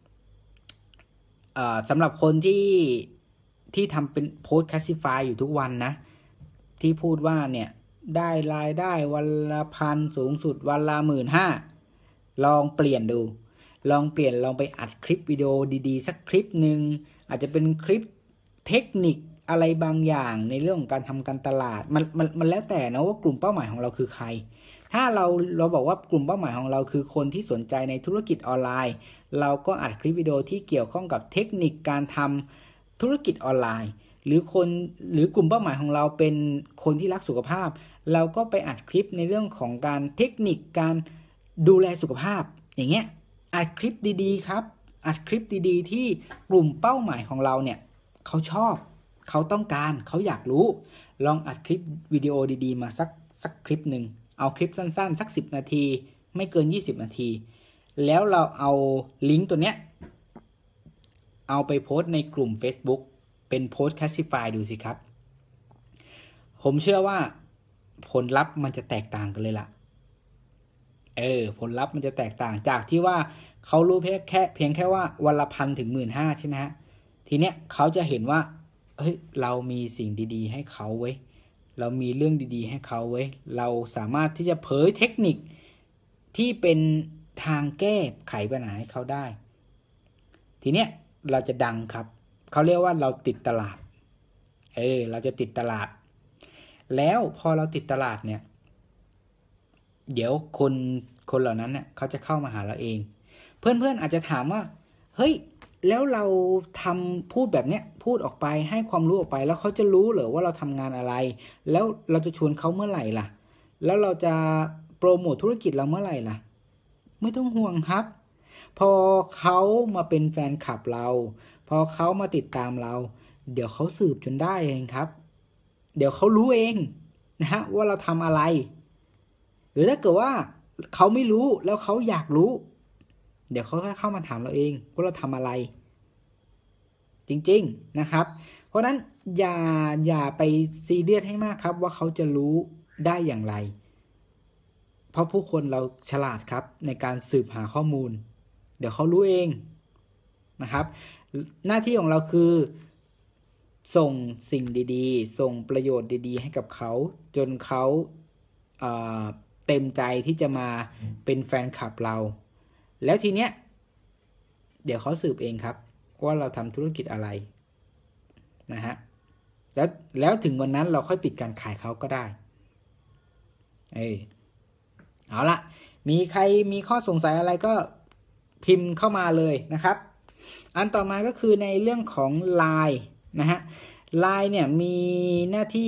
Speaker 1: เอ่อสำหรับคนที่ที่ทำเป็นโพสต์แคสซิฟายอยู่ทุกวันนะที่พูดว่าเนี่ยได้รายได้วันละพันสูงสุดวันละหมื่นห้าลองเปลี่ยนดูลองเปลี่ยนลองไปอัดคลิปวิดีโอดีๆสักคลิปหนึ่งอาจจะเป็นคลิปเทคนิคอะไรบางอย่างในเรื่องของการทำการตลาดมันมันมันแล้วแต่นะว่ากลุ่มเป้าหมายของเราคือใครถ้าเราเราบอกว่ากลุ่มเป้าหมายของเราคือคนที่สนใจในธุรกิจออนไลน์เราก็อัดคลิปวิดีโอที่เกี่ยวข้องกับเทคนิคการทำธุรกิจออนไลน์หรือคนหรือกลุ่มเป้าหมายของเราเป็นคนที่รักสุขภาพเราก็ไปอัดคลิปในเรื่องของการเทคนิคการดูแลสุขภาพอย่างเงี้ยอัดคลิปดีๆครับอัดคลิปดีๆที่กลุ่มเป้าหมายของเราเนี่ยเขาชอบเขาต้องการเขาอยากรู้ลองอัดคลิปวิดีโอดีๆมาสักสักคลิปหนึ่งเอาคลิปสั้นๆสักสิบนาทีไม่เกินยี่สิบนาทีแล้วเราเอาลิงก์ตัวเนี้ยเอาไปโพสต์ในกลุ่ม Facebook เป็นโพสต์แคสซิฟายดูสิครับผมเชื่อว่าผลลัพธ์มันจะแตกต่างกันเลยล่ะเออผลลัพธ์มันจะแตกต่างจากที่ว่าเขารู้เพียงแค่เพียงแค่ว่าวันละพันถึงหมื่นห้าใช่ไหมฮะทีเนี้ยเขาจะเห็นว่าเฮ้ยเรามีสิ่งดีๆให้เขาเว้ยเรามีเรื่องดีๆให้เขาเว้ยเราสามารถที่จะเผยเทคนิคที่เป็นทางแก้ไขปัญหาให้เขาได้ทีเนี้ยเราจะดังครับเขาเรียกว่าเราติดตลาดเออเราจะติดตลาดแล้วพอเราติดตลาดเนี่ยเดี๋ยวคนคนเหล่านั้นเนี่ยเขาจะเข้ามาหาเราเองเพื่อนๆอาจจะถามว่าเฮ้ยแล้วเราทำพูดแบบเนี้ยพูดออกไปให้ความรู้ออกไปแล้วเขาจะรู้เหรอว่าเราทำงานอะไรแล้วเราจะชวนเขาเมื่อไหร่ล่ะแล้วเราจะโปรโมทธุรกิจเราเมื่อไหร่ล่ะไม่ต้องห่วงครับพอเขามาเป็นแฟนคลับเราพอเขามาติดตามเราเดี๋ยวเขาสืบจนได้เองครับเดี๋ยวเขารู้เองนะฮะว่าเราทำอะไรหรือถ้าเกิดว่าเขาไม่รู้แล้วเขาอยากรู้เดี๋ยวเขาค่อยเข้ามาถามเราเองว่าเราทำอะไรจริงๆนะครับเพราะนั้นอย่าอย่าไปซีเรียสให้มากครับว่าเขาจะรู้ได้อย่างไรเพราะผู้คนเราฉลาดครับในการสืบหาข้อมูลเดี๋ยวเขารู้เองนะครับหน้าที่ของเราคือส่งสิ่งดีๆส่งประโยชน์ดีๆให้กับเขาจนเขาเอ่อเต็มใจที่จะมาเป็นแฟนคลับเราแล้วทีเนี้ยเดี๋ยวเขาสืบเองครับว่าเราทำธุรกิจอะไรนะฮะแล้วแล้วถึงวันนั้นเราค่อยปิดการขายเขาก็ได้เออเอาละมีใครมีข้อสงสัยอะไรก็พิมพ์เข้ามาเลยนะครับอันต่อมาก็คือในเรื่องของ ไลน์ นะฮะ ไลน์ เนี่ยมีหน้าที่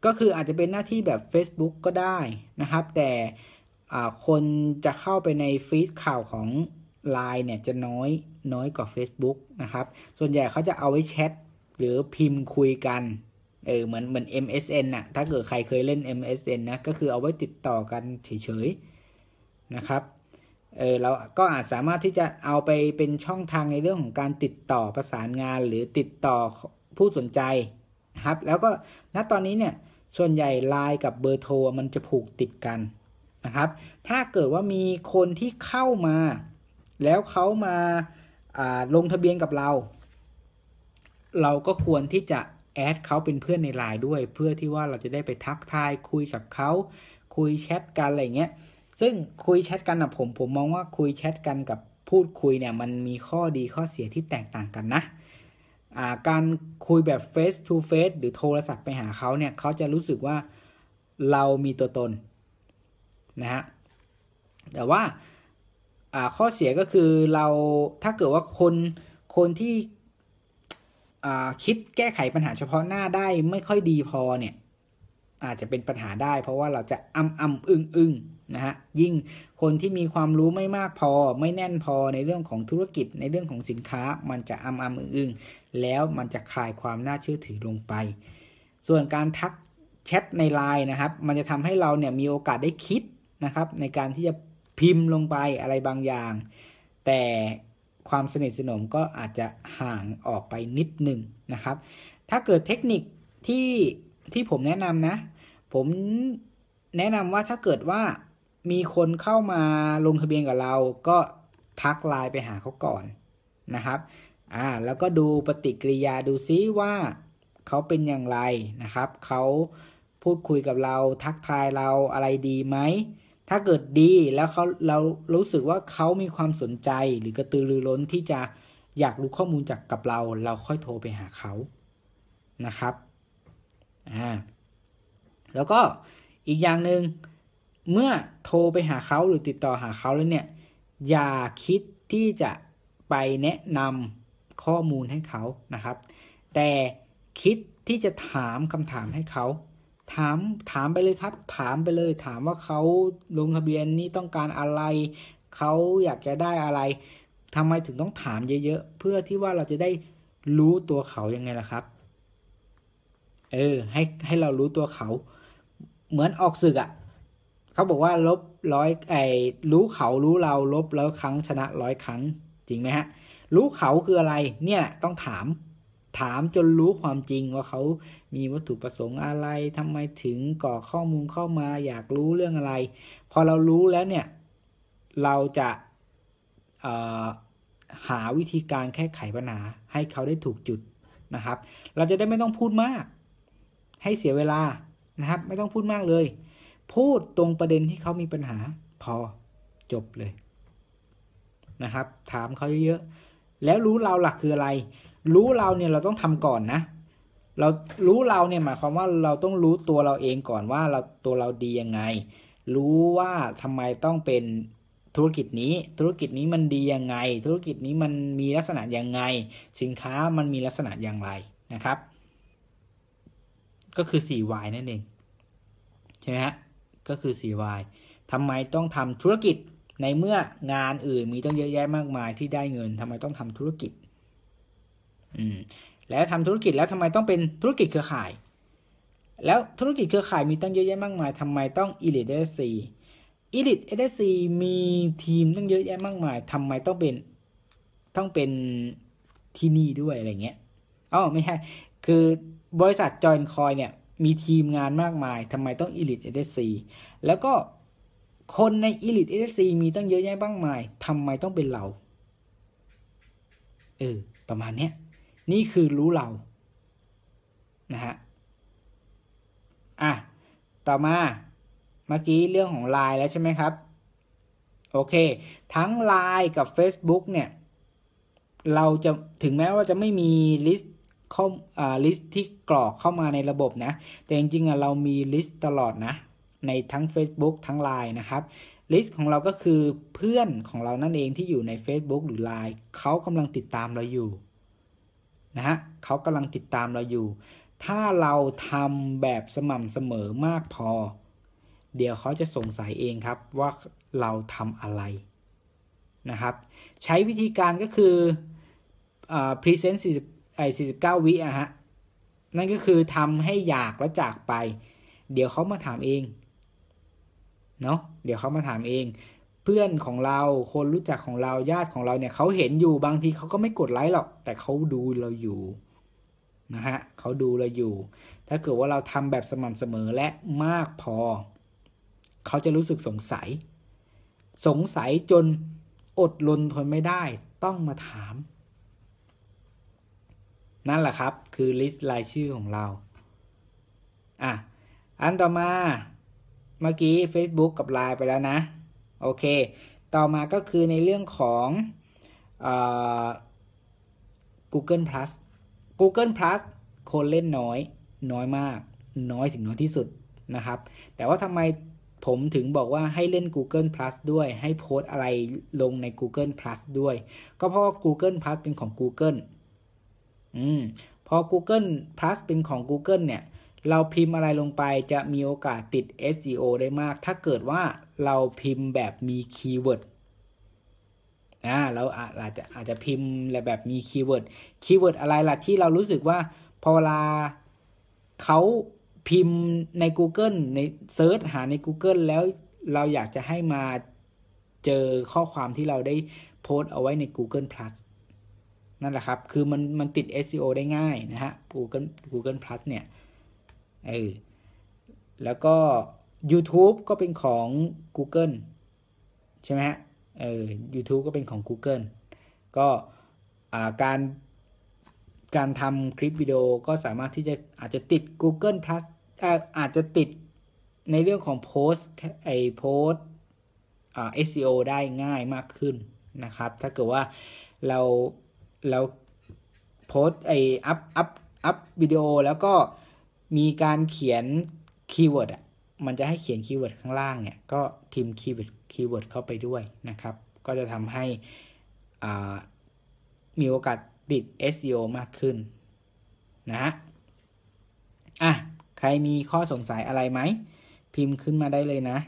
Speaker 1: ก็คืออาจจะเป็นหน้าที่แบบ Facebook ก็ได้นะครับแต่คนจะเข้าไปในฟีดข่าวของ ไลน์ เนี่ยจะน้อยน้อยกว่า Facebook นะครับส่วนใหญ่เขาจะเอาไว้แชทหรือพิมพ์คุยกันเออเหมือนเหมือน เอ็ม เอส เอ็น น่ะถ้าเกิดใครเคยเล่น เอ็ม เอส เอ็น นะก็คือเอาไว้ติดต่อกันเฉยๆนะครับเออเราก็อาจสามารถที่จะเอาไปเป็นช่องทางในเรื่องของการติดต่อประสานงานหรือติดต่อผู้สนใจครับแล้วก็ณตอนนี้เนี่ยส่วนใหญ่ ไลน์ กับเบอร์โทรมันจะผูกติดกันนะครับถ้าเกิดว่ามีคนที่เข้ามาแล้วเขามาลงทะเบียนกับเราเราก็ควรที่จะแอดเขาเป็นเพื่อนใน ไลน์ ด้วยเพื่อที่ว่าเราจะได้ไปทักทายคุยกับเขาคุยแชทกันอะไรเงี้ยซึ่งคุยแชทกันนะผมผมมองว่าคุยแชทกันกับพูดคุยเนี่ยมันมีข้อดีข้อเสียที่แตกต่างกันนะการคุยแบบ face to face หรือโทรศัพท์ไปหาเขาเนี่ยเขาจะรู้สึกว่าเรามีตัวตนนะฮะแต่ว่าข้อเสียก็คือเราถ้าเกิดว่าคนคนที่คิดแก้ไขปัญหาเฉพาะหน้าได้ไม่ค่อยดีพอเนี่ยอาจจะเป็นปัญหาได้เพราะว่าเราจะอ้ำอ้ำอึ้งอึ้งนะฮะยิ่งคนที่มีความรู้ไม่มากพอไม่แน่นพอในเรื่องของธุรกิจในเรื่องของสินค้ามันจะอ้ำอ้ำอึ้งอึ้งแล้วมันจะคลายความน่าเชื่อถือลงไปส่วนการทักแชทใน ไลน์ นะครับมันจะทำให้เราเนี่ยมีโอกาสได้คิดนะครับในการที่จะพิมพ์ลงไปอะไรบางอย่างแต่ความสนิทสนมก็อาจจะห่างออกไปนิดหนึ่งนะครับถ้าเกิดเทคนิคที่ที่ผมแนะนำนะผมแนะนำว่าถ้าเกิดว่ามีคนเข้ามาลงทะเบียนกับเราก็ทัก ไลน์ ไปหาเขาก่อนนะครับอ่าแล้วก็ดูปฏิกิริยาดูซิว่าเขาเป็นอย่างไรนะครับเขาพูดคุยกับเราทักทายเราอะไรดีไหมถ้าเกิดดีแล้วเขาเรารู้สึกว่าเขามีความสนใจหรือกระตือรือร้นที่จะอยากรู้ข้อมูลจากกับเราเราค่อยโทรไปหาเขานะครับอ่าแล้วก็อีกอย่างหนึ่งเมื่อโทรไปหาเขาหรือติดต่อหาเขาแล้วเนี่ยอย่าคิดที่จะไปแนะนำข้อมูลให้เขานะครับแต่คิดที่จะถามคำถามให้เขาถามถามไปเลยครับถามไปเลยถามว่าเขาลงทะเบียนนี้ต้องการอะไรเขาอยากจะได้อะไรทำไมถึงต้องถามเยอะๆเพื่อที่ว่าเราจะได้รู้ตัวเขายังไงล่ะครับเออให้ให้เรารู้ตัวเขาเหมือนออกศึกอ่ะเขาบอกว่าลบร้อยไอ้รู้เขารู้เราลบแล้วครั้งชนะร้อยครั้งจริงไหมฮะรู้เขาคืออะไรเนี่ยต้องถามถามจนรู้ความจริงว่าเขามีวัตถุประสงค์อะไรทำไมถึงก่อข้อมูลเข้ามาอยากรู้เรื่องอะไรพอเรารู้แล้วเนี่ยเราจะเอ่อหาวิธีการแก้ไขปัญหาให้เขาได้ถูกจุดนะครับเราจะได้ไม่ต้องพูดมากให้เสียเวลานะครับไม่ต้องพูดมากเลยพูดตรงประเด็นที่เขามีปัญหาพอจบเลยนะครับถามเขาเยอะๆแล้วรู้เราหลักคืออะไรรู้เราเนี่ยเราต้องทำก่อนนะเรารู้เราเนี่ยหมายความว่าเราต้องรู้ตัวเราเองก่อนว่าเราตัวเราดียังไงรู้ว่าทำไมต้องเป็นธุรกิจนี้ธุรกิจนี้มันดียังไงธุรกิจนี้มันมีลักษณะยังไงสินค้ามันมีลักษณะอย่างไรนะครับก็คือ โฟร์ วาย นั่นเองใช่ไหมฮะก็คือ โฟร์ วาย ทำไมต้องทำธุรกิจในเมื่องานอื่นมีต้องเยอะแยะมากมายที่ได้เงินทำไมต้องทำธุรกิจอืมแล้วทำธุรกิจแล้วทำไมต้องเป็นธุรกิจเครือข่ายแล้วธุรกิจเครือข่ายมีตั้งเยอะแยะมากมายทำไมต้อง Elite เอ เอส ซี Elite เอ เอส ซี มีทีมตั้งเยอะแยะมากมายทำไมต้องเป็นต้องเป็นที่นี่ด้วยอะไรเงี้ยอ๋อไม่ใช่คือบริษัท Join Coin เนี่ยมีทีมงานมากมายทำไมต้อง Elite เอ เอส ซี แล้วก็คนใน Elite เอ เอส ซี มีตั้งเยอะแยะมากมายทำไมต้องเป็นเราเออประมาณเนี้ยนี่คือรู้เรานะฮะอ่ะต่อมาเมื่อกี้เรื่องของ ไลน์ แล้วใช่ไหมครับโอเคทั้ง ไลน์ กับ Facebook เนี่ยเราจะถึงแม้ว่าจะไม่มีลิสต์ข้ออ่าลิสต์ที่กรอกเข้ามาในระบบนะแต่จริงๆอ่ะเรามีลิสต์ตลอดนะในทั้ง Facebook ทั้ง ไลน์ นะครับลิสต์ของเราก็คือเพื่อนของเรานั่นเองที่อยู่ใน Facebook หรือ ไลน์ เขากำลังติดตามเราอยู่นะฮะเขากำลังติดตามเราอยู่ถ้าเราทำแบบสม่ำเสมอมากพอเดี๋ยวเขาจะสงสัยเองครับว่าเราทำอะไรนะครับใช้วิธีการก็คืออ่า present สี่สิบไอ้สี่สิบเก้าวิอะฮะนั่นก็คือทำให้อยากแล้วจากไปเดี๋ยวเขามาถามเองเนาะเดี๋ยวเขามาถามเองเพื่อนของเราคนรู้จักของเราญาติของเราเนี่ยเขาเห็นอยู่บางทีเขาก็ไม่กดไลค์หรอกแต่เขาดูเราอยู่นะฮะเขาดูเราอยู่ถ้าเกิดว่าเราทำแบบสม่ำเสมอและมากพอเขาจะรู้สึกสงสัยสงสัยจนอดรนทนไม่ได้ต้องมาถามนั่นแหละครับคือลิสต์รายชื่อของเราอ่ะอันต่อมาเมื่อกี้ Facebook กับ ไลน์ ไปแล้วนะโอเคต่อมาก็คือในเรื่องของเอ่อ Google Plus Google Plus คนเล่นน้อยน้อยมากน้อยถึงน้อยที่สุดนะครับแต่ว่าทำไมผมถึงบอกว่าให้เล่น Google Plus ด้วยให้โพสอะไรลงใน Google Plus ด้วยก็เพราะว่า Google Plus เป็นของ Google อืมพอ Google Plus เป็นของ Google เนี่ยเราพิมพ์อะไรลงไปจะมีโอกาสติด เอส อี โอ ได้มากถ้าเกิดว่าเราพิมพ์แบบมีคีย์เวิร์ดอ่าเราอาจจะอาจจะพิมพ์แบบมีคีย์เวิร์ดคีย์เวิร์ดอะไรล่ะที่เรารู้สึกว่าพอเวลาเขาพิมพ์ใน Google ในเซิร์ชหาใน Google แล้วเราอยากจะให้มาเจอข้อความที่เราได้โพสต์เอาไว้ใน Google Plus นั่นแหละครับคือมันมันติด เอส อี โอ ได้ง่ายนะฮะ Google Google Plus เนี่ยเออแล้วก็ YouTube ก็เป็นของ Google ใช่ไหมฮะเออ YouTube ก็เป็นของ Google ก็อ่าการการทำคลิปวิดีโอก็สามารถที่จะอาจจะติด Google Plus อาอาจจะติดในเรื่องของโพสต์ไอโพสต์อ่า เอส อี โอ ได้ง่ายมากขึ้นนะครับถ้าเกิดว่าเราเราโพสต์ไออัพอัพอัพวิดีโอแล้วก็มีการเขียนคีย์เวิร์ดอ่ะมันจะให้เขียนคีย์เวิร์ดข้างล่างเนี่ยก็พิมพ์คีย์เวิร์ดคีย์เวิร์ดเข้าไปด้วยนะครับก็จะทำให้อ่ามีโอกาสติด เอส อี โอ มากขึ้นนะฮะอ่ะใครมีข้อสงสัยอะไรไหมพิมพ์ขึ้นมาได้เลยนะ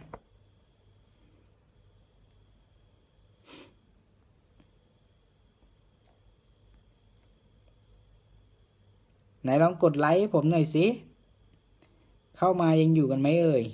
Speaker 1: ไหนลองกดไลค์ให้ผมหน่อยสิเข้ามายังอยู่กันไหมเอ่ย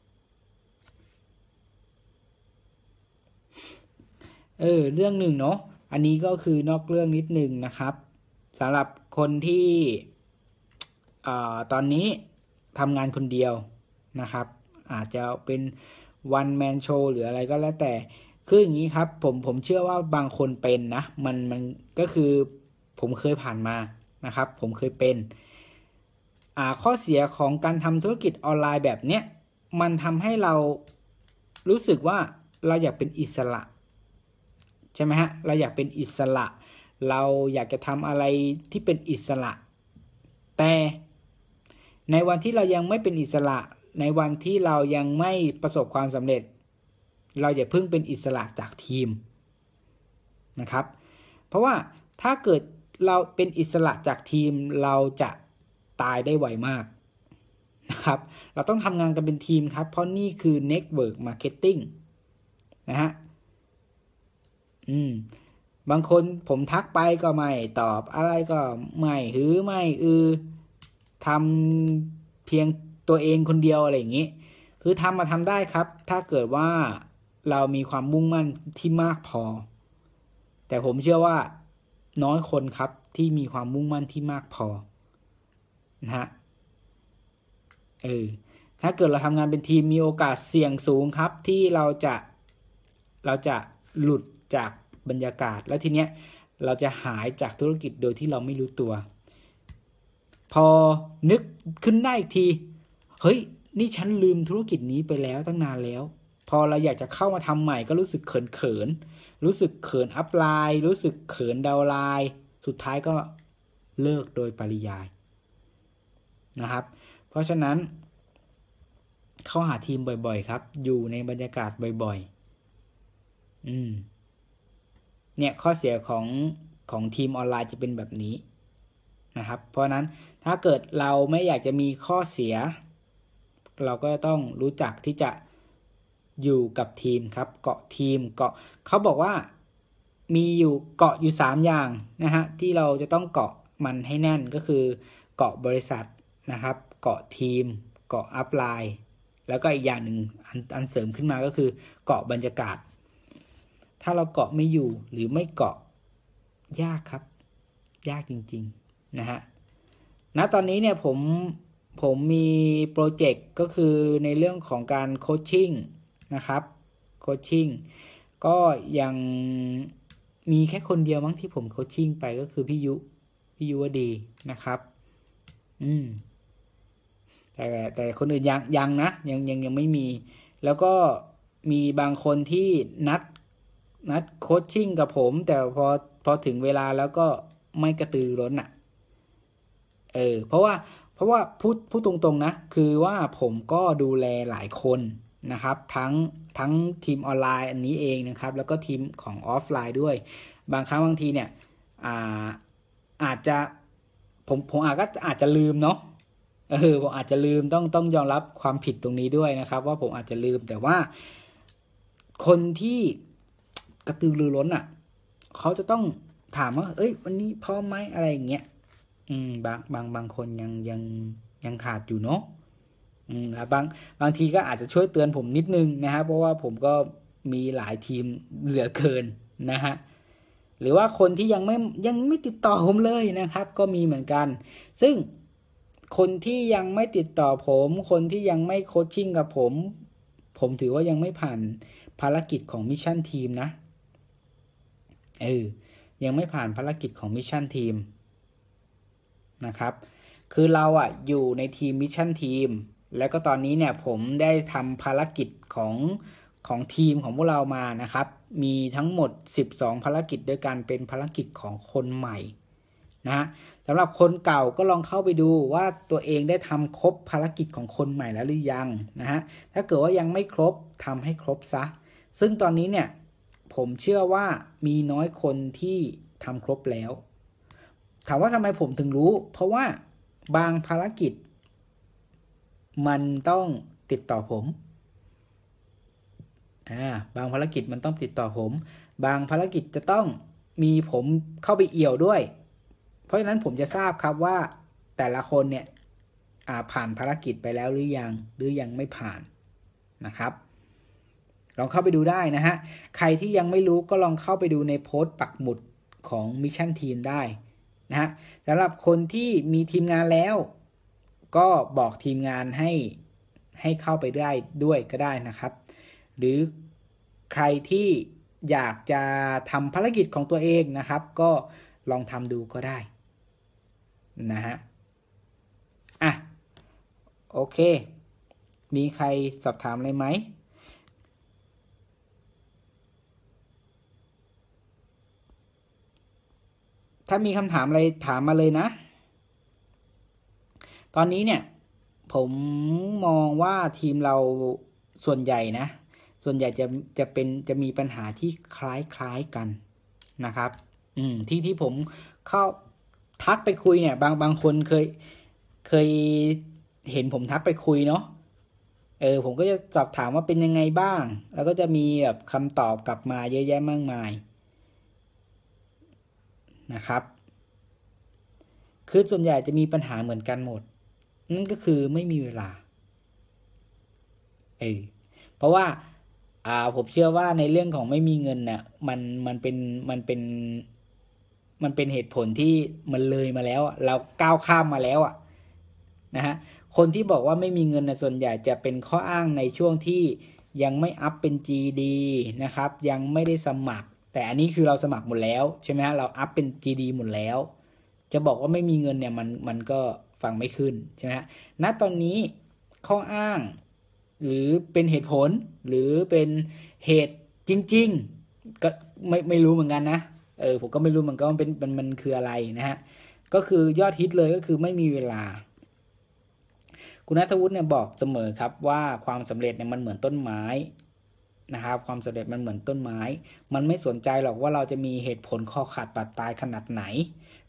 Speaker 1: เออเรื่องหนึ่งเนาะอันนี้ก็คือนอกเรื่องนิดนึงนะครับสำหรับคนที่อ่าตอนนี้ทำงานคนเดียวนะครับอาจจะเป็น one man show หรืออะไรก็แล้วแต่คืออย่างนี้ครับผมผมเชื่อว่าบางคนเป็นนะมันมันก็คือผมเคยผ่านมานะครับผมเคยเป็นอ่าข้อเสียของการทำธุรกิจออนไลน์แบบเนี้ยมันทำให้เรารู้สึกว่าเราอยากเป็นอิสระใช่ไหมฮะเราอยากเป็นอิสระเราอยากจะทำอะไรที่เป็นอิสระแต่ในวันที่เรายังไม่เป็นอิสระในวันที่เรายังไม่ประสบความสำเร็จเราอย่าเพิ่งเป็นอิสระจากทีมนะครับเพราะว่าถ้าเกิดเราเป็นอิสระจากทีมเราจะตายได้ไวมากนะครับเราต้องทำงานกันเป็นทีมครับเพราะนี่คือ Network Marketing นะฮะอืมบางคนผมทักไปก็ไม่ตอบอะไรก็ไม่หือไม่อือทำเพียงตัวเองคนเดียวอะไรอย่างนี้คือทำมาทำได้ครับถ้าเกิดว่าเรามีความมุ่งมั่นที่มากพอแต่ผมเชื่อว่าน้อยคนครับที่มีความมุ่งมั่นที่มากพอนะฮะเออถ้าเกิดเราทำงานเป็นทีมมีโอกาสเสี่ยงสูงครับที่เราจะเราจะหลุดจากบรรยากาศแล้วทีเนี้ยเราจะหายจากธุรกิจโดยที่เราไม่รู้ตัวพอนึกขึ้นได้อีกทีเฮ้ยนี่ฉันลืมธุรกิจนี้ไปแล้วตั้งนานแล้วพอเราอยากจะเข้ามาทำใหม่ก็รู้สึกเขินเขินรู้สึกเขินอัพไลน์รู้สึกเขินดาวไลน์สุดท้ายก็เลิกโดยปริยายนะครับเพราะฉะนั้นเข้าหาทีมบ่อยๆครับอยู่ในบรรยากาศบ่อยๆอืมเนี่ยข้อเสียของของทีมออนไลน์จะเป็นแบบนี้นะครับเพราะนั้นถ้าเกิดเราไม่อยากจะมีข้อเสียเราก็ต้องรู้จักที่จะอยู่กับทีมครับเกาะทีมเกาะเขาบอกว่ามีอยู่เกาะอยู่สามอย่างนะฮะที่เราจะต้องเกาะมันให้แน่นก็คือเกาะบริษัทนะครับเกาะทีมเกาะอัพไลน์แล้วก็อีกอย่างหนึ่งอันอันเสริมขึ้นมาก็คือเกาะบรรยากาศถ้าเราเกาะไม่อยู่หรือไม่เกาะยากครับยากจริงๆนะฮะณตอนนี้เนี่ยผมผมมีโปรเจกต์ก็คือในเรื่องของการโคชชิ่งนะครับโคชชิ่งก็ยังมีแค่คนเดียวมั้งที่ผมโคชชิ่งไปก็คือพี่ยุพี่ยุวดีนะครับอืมแต่แต่คนอื่นยังยังนะยังยังยังไม่มีแล้วก็มีบางคนที่นัดนัดโคชชิ่งกับผมแต่พอพอถึงเวลาแล้วก็ไม่กระตือร้นอ่ะเออเพราะว่าเพราะว่าพูดพูดตรงๆนะคือว่าผมก็ดูแลหลายคนนะครับทั้งทั้งทีมออนไลน์อันนี้เองนะครับแล้วก็ทีมของออฟไลน์ด้วยบางครั้งบางทีเนี่ยอ่าอาจจะผมผมอาจก็อาจจะลืมเนาะเออผมอาจจะลืมต้องต้องยอมรับความผิดตรงนี้ด้วยนะครับว่าผมอาจจะลืมแต่ว่าคนที่กระตือรือร้นอ่ะเขาจะต้องถามว่าเอ้ยวันนี้พร้อมไหมอะไรอย่างเงี้ยอืมบางบางบางคนยังยังยังขาดอยู่เนาะอืมบางบางทีก็อาจจะช่วยเตือนผมนิดนึงนะครับเพราะว่าผมก็มีหลายทีมเหลือเกินนะฮะหรือว่าคนที่ยังไม่ยังไม่ติดต่อผมเลยนะครับก็มีเหมือนกันซึ่งคนที่ยังไม่ติดต่อผมคนที่ยังไม่โคชชิ่งกับผมผมถือว่ายังไม่ผ่านภารกิจของมิชชั่นทีมนะเออยังไม่ผ่านภารกิจของมิชชั่นทีมนะครับคือเราอ่ะอยู่ในทีมมิชชั่นทีมแล้วก็ตอนนี้เนี่ยผมได้ทำภารกิจของของทีมของพวกเรามานะครับมีทั้งหมดสิบสองภารกิจด้วยกันเป็นภารกิจของคนใหม่นะฮะสำหรับคนเก่าก็ลองเข้าไปดูว่าตัวเองได้ทำครบภารกิจของคนใหม่แล้วหรือยังนะฮะถ้าเกิดว่ายังไม่ครบทำให้ครบซะซึ่งตอนนี้เนี่ยผมเชื่อว่ามีน้อยคนที่ทำครบแล้วถามว่าทำไมผมถึงรู้เพราะว่าบางภารกิจมันต้องติดต่อผมอ่าบางภารกิจมันต้องติดต่อผมบางภารกิจจะต้องมีผมเข้าไปเอี่ยวด้วยเพราะฉะนั้นผมจะทราบครับว่าแต่ละคนเนี่ยอ่าผ่านภารกิจไปแล้วหรือยังหรือยังไม่ผ่านนะครับลองเข้าไปดูได้นะฮะใครที่ยังไม่รู้ก็ลองเข้าไปดูในโพสต์ปักหมุดของมิชชั่นทีมได้นะฮะสำหรับคนที่มีทีมงานแล้วก็บอกทีมงานให้ให้เข้าไปได้ด้วยก็ได้นะครับหรือใครที่อยากจะทำภารกิจของตัวเองนะครับก็ลองทำดูก็ได้นะฮะอ่ะโอเคมีใครสอบถามอะไรไหมถ้ามีคำถามอะไรถามมาเลยนะตอนนี้เนี่ยผมมองว่าทีมเราส่วนใหญ่นะส่วนใหญ่จะจะเป็นจะมีปัญหาที่คล้ายๆกันนะครับอืมที่ที่ผมเข้าทักไปคุยเนี่ยบางบางคนเคยเคยเห็นผมทักไปคุยเนาะเออผมก็จะสอบถามว่าเป็นยังไงบ้างแล้วก็จะมีแบบคำตอบกลับมาเยอะแยะมากมายนะครับคือส่วนใหญ่จะมีปัญหาเหมือนกันหมดนั่นก็คือไม่มีเวลาเออเพราะว่าอ่าผมเชื่อว่าในเรื่องของไม่มีเงินเนี่ยมันมันเป็นมันเป็นมันเป็นเหตุผลที่มันเลยมาแล้วเราก้าวข้ามมาแล้วอ่ะนะฮะคนที่บอกว่าไม่มีเงินนะส่วนใหญ่จะเป็นข้ออ้างในช่วงที่ยังไม่อัพเป็น จี ดี นะครับยังไม่ได้สมัครแต่อันนี้คือเราสมัครหมดแล้วใช่ไหมฮะเราอัพเป็น จี ดี หมดแล้วจะบอกว่าไม่มีเงินเนี่ยมันมันก็ฟังไม่ขึ้นใช่ไหมฮะณตอนนี้ข้ออ้างหรือเป็นเหตุผลหรือเป็นเหตุจริงๆก็ไม่ไม่รู้เหมือนกันนะเออผมก็ไม่รู้เหมือนกันว่าเป็นมันมันคืออะไรนะฮะก็คือยอดฮิตเลยก็คือไม่มีเวลาคุณณัฐวุฒิเนี่ยบอกเสมอครับว่าความสำเร็จเนี่ยมันเหมือนต้นไม้นะครับความสำเร็จมันเหมือนต้นไม้มันไม่สนใจหรอกว่าเราจะมีเหตุผลคอขาดบาดตายขนาดไหน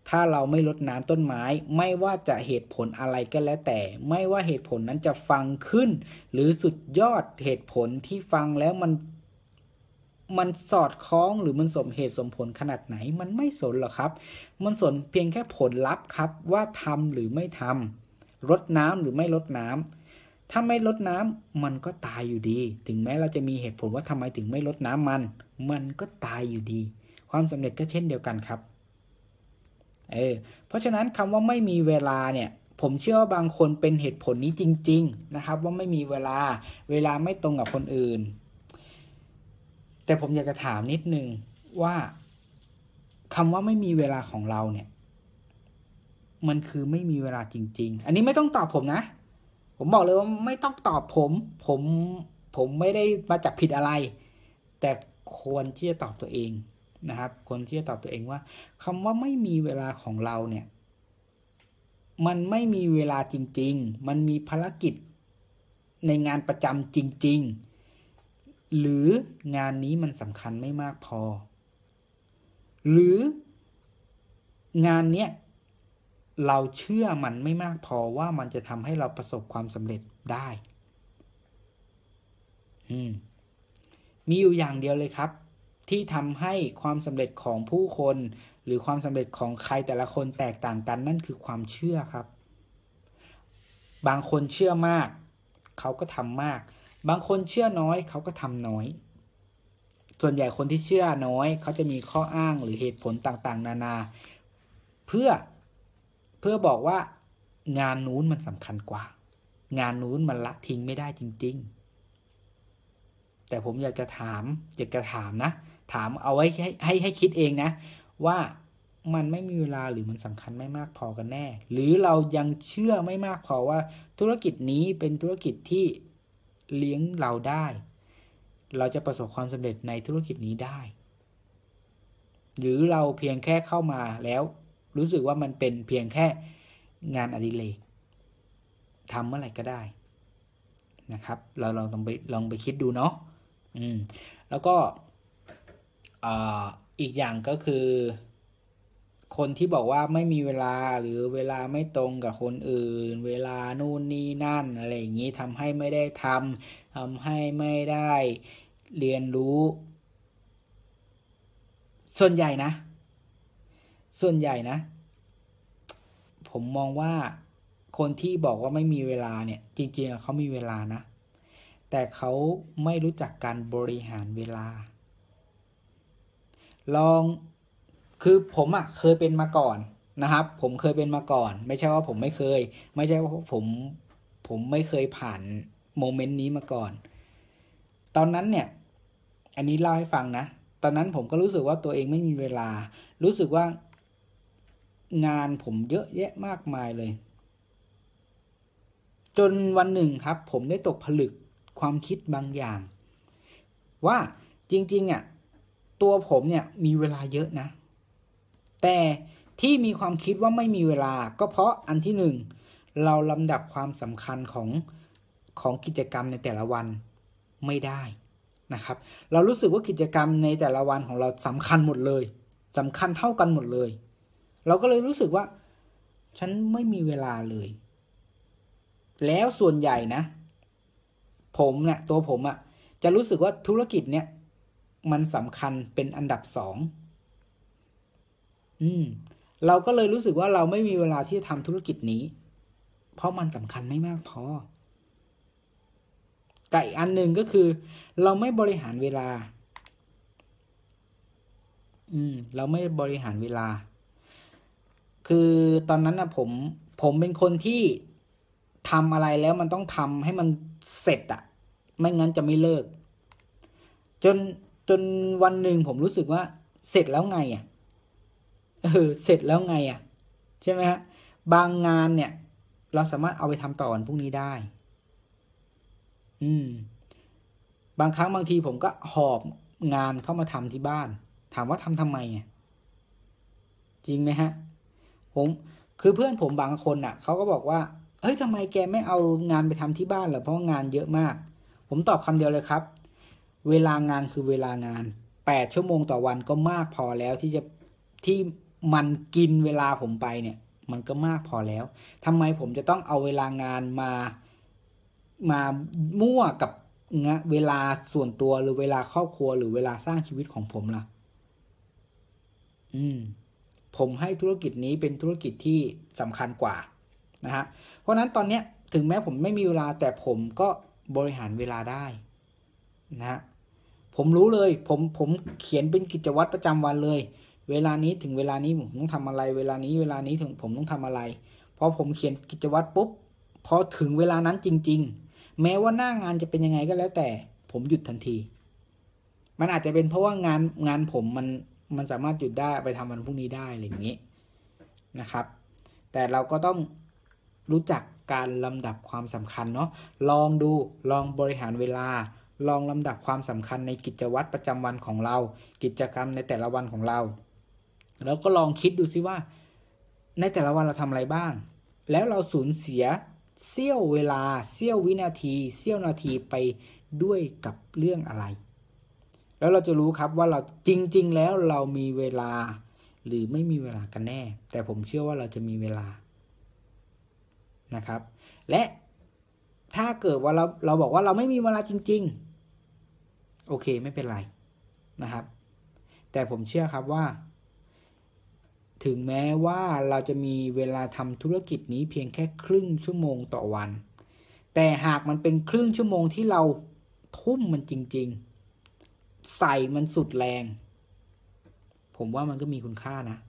Speaker 1: ถ้าเราไม่รดน้ำต้นไม้ไม่ว่าจะเหตุผลอะไรก็แล้วแต่ไม่ว่าเหตุผลนั้นจะฟังขึ้นหรือสุดยอดเหตุผลที่ฟังแล้วมันมันสอดคล้องหรือมันสมเหตุสมผลขนาดไหนมันไม่สนหรอกครับมันสนเพียงแค่ผลลัพธ์ครับว่าทำหรือไม่ทำรดน้ำหรือไม่รดน้ำถ้าไม่รดน้ำมันก็ตายอยู่ดีถึงแม้เราจะมีเหตุผลว่าทำไมถึงไม่รดน้ำมันมันก็ตายอยู่ดีความสำเร็จก็เช่นเดียวกันครับเออเพราะฉะนั้นคำว่าไม่มีเวลาเนี่ยผมเชื่อว่าบางคนเป็นเหตุผลนี้จริงๆนะครับว่าไม่มีเวลาเวลาไม่ตรงกับคนอื่นแต่ผมอยากจะถามนิดนึงว่าคำว่าไม่มีเวลาของเราเนี่ยมันคือไม่มีเวลาจริงๆอันนี้ไม่ต้องตอบผมนะผมบอกเลยว่าไม่ต้องตอบผมผมผมไม่ได้มาจับผิดอะไรแต่ควรที่จะตอบตัวเองนะครับควรที่จะตอบตัวเองว่าคำว่าไม่มีเวลาของเราเนี่ยมันไม่มีเวลาจริงๆมันมีภารกิจในงานประจำจริงๆหรืองานนี้มันสำคัญไม่มากพอหรืองานเนี้ยเราเชื่อมันไม่มากพอว่ามันจะทำให้เราประสบความสำเร็จได้อืมมีอยู่อย่างเดียวเลยครับที่ทำให้ความสำเร็จของผู้คนหรือความสำเร็จของใครแต่ละคนแตกต่างกันนั่นคือความเชื่อครับบางคนเชื่อมากเขาก็ทำมากบางคนเชื่อน้อยเขาก็ทำน้อยส่วนใหญ่คนที่เชื่อน้อยเขาจะมีข้ออ้างหรือเหตุผลต่างๆนานาเพื่อเพื่อบอกว่างานนู้นมันสำคัญกว่างานนู้นมันละทิ้งไม่ได้จริงๆแต่ผมอยากจะถามอยากจะถามนะถามเอาไว้ให้ให้ให้คิดเองนะว่ามันไม่มีเวลาหรือมันสำคัญไม่มากพอกันแน่หรือเรายังเชื่อไม่มากพอว่าธุรกิจนี้เป็นธุรกิจที่เลี้ยงเราได้เราจะประสบความสำเร็จในธุรกิจนี้ได้หรือเราเพียงแค่เข้ามาแล้วรู้สึกว่ามันเป็นเพียงแค่งานอดิเรกทำเมื่อไหร่ก็ได้นะครับเราลองต้องไปลองไปคิดดูเนาะอืมแล้วก็อ่าอีกอย่างก็คือคนที่บอกว่าไม่มีเวลาหรือเวลาไม่ตรงกับคนอื่นเวลานู่นนี่นั่นอะไรอย่างนี้ทำให้ไม่ได้ทำทำให้ไม่ได้เรียนรู้ส่วนใหญ่นะส่วนใหญ่นะผมมองว่าคนที่บอกว่าไม่มีเวลาเนี่ยจริงๆเขามีเวลานะแต่เขาไม่รู้จักการบริหารเวลาลองคือผมอ่ะเคยเป็นมาก่อนนะครับผมเคยเป็นมาก่อนไม่ใช่ว่าผมไม่เคยไม่ใช่ว่าผมผมไม่เคยผ่านโมเมนต์นี้มาก่อนตอนนั้นเนี่ยอันนี้เล่าให้ฟังนะตอนนั้นผมก็รู้สึกว่าตัวเองไม่มีเวลารู้สึกว่างานผมเยอะแยะมากมายเลยจนวันหนึ่งครับผมได้ตกผลึกความคิดบางอย่างว่าจริงๆอ่ะตัวผมเนี่ยมีเวลาเยอะนะแต่ที่มีความคิดว่าไม่มีเวลาก็เพราะอันที่หนึ่งเราลำดับความสำคัญของของกิจกรรมในแต่ละวันไม่ได้นะครับเรารู้สึกว่ากิจกรรมในแต่ละวันของเราสำคัญหมดเลยสำคัญเท่ากันหมดเลยเราก็เลยรู้สึกว่าฉันไม่มีเวลาเลยแล้วส่วนใหญ่นะผมเนี่ยตัวผมอะจะรู้สึกว่าธุรกิจเนี่ยมันสำคัญเป็นอันดับสองอืมเราก็เลยรู้สึกว่าเราไม่มีเวลาที่จะทำธุรกิจนี้เพราะมันสำคัญไม่มากพอกับอีกอันหนึ่งก็คือเราไม่บริหารเวลาอืมเราไม่บริหารเวลาคือตอนนั้นนะผมผมเป็นคนที่ทำอะไรแล้วมันต้องทำให้มันเสร็จอะไม่งั้นจะไม่เลิกจนจนวันหนึ่งผมรู้สึกว่าเสร็จแล้วไงอะเออเสร็จแล้วไงอ่ะใช่ไหมฮะบางงานเนี่ยเราสามารถเอาไปทำต่อวันพรุ่งนี้ได้อืมบางครั้งบางทีผมก็หอบงานเข้ามาทำที่บ้านถามว่าทำทำไมอ่ะจริงไหมฮะผมคือเพื่อนผมบางคนอ่ะเขาก็บอกว่าเฮ้ยทำไมแกไม่เอางานไปทำที่บ้านล่ะเพราะงานเยอะมากผมตอบคำเดียวเลยครับเวลางานคือเวลางานแปดชั่วโมงต่อวันก็มากพอแล้วที่จะที่มันกินเวลาผมไปเนี่ยมันก็มากพอแล้วทำไมผมจะต้องเอาเวลางานมามามั่วกับงะเวลาส่วนตัวหรือเวลาครอบครัวหรือเวลาสร้างชีวิตของผมล่ะอืมผมให้ธุรกิจนี้เป็นธุรกิจที่สำคัญกว่านะฮะเพราะนั้นตอนเนี้ยถึงแม้ผมไม่มีเวลาแต่ผมก็บริหารเวลาได้นะฮะผมรู้เลยผมผมเขียนเป็นกิจวัตรประจำวันเลยเวลานี้ถึงเวลานี้ผมต้องทำอะไรเวลานี้เวลานี้ถึงผมต้องทำอะไรพอผมเขียนกิจวัตรปุ๊บพอถึงเวลานั้นจริงๆแม้ว่าหน้างานจะเป็นยังไงก็แล้วแต่ผมหยุดทันทีมันอาจจะเป็นเพราะว่างานงานผมมันมันสามารถหยุดได้ไปทำวันพรุ่งนี้ได้อะไรอย่างนี้นะครับแต่เราก็ต้องรู้จักการลำดับความสำคัญเนาะลองดูลองบริหารเวลาลองลำดับความสำคัญในกิจวัตรประจำวันของเรากิจกรรมในแต่ละวันของเราแล้วก็ลองคิดดูซิว่าในแต่ละวันเราทำอะไรบ้างแล้วเราสูญเสียเสี้ยวเวลาเสี้ยววินาทีเสี้ยวนาทีไปด้วยกับเรื่องอะไรแล้วเราจะรู้ครับว่าเราจริงๆแล้วเรามีเวลาหรือไม่มีเวลากันแน่แต่ผมเชื่อว่าเราจะมีเวลานะครับและถ้าเกิดว่าเราเราบอกว่าเราไม่มีเวลาจริงๆโอเคไม่เป็นไรนะครับแต่ผมเชื่อครับว่าถึงแม้ว่าเราจะมีเวลาทำธุรกิจนี้เพียงแค่ครึ่งชั่วโมงต่อวันแต่หากมันเป็นครึ่งชั่วโมงที่เราทุ่มมันจริงๆใส่มันสุดแรงผมว่ามันก็มีคุณค่านะ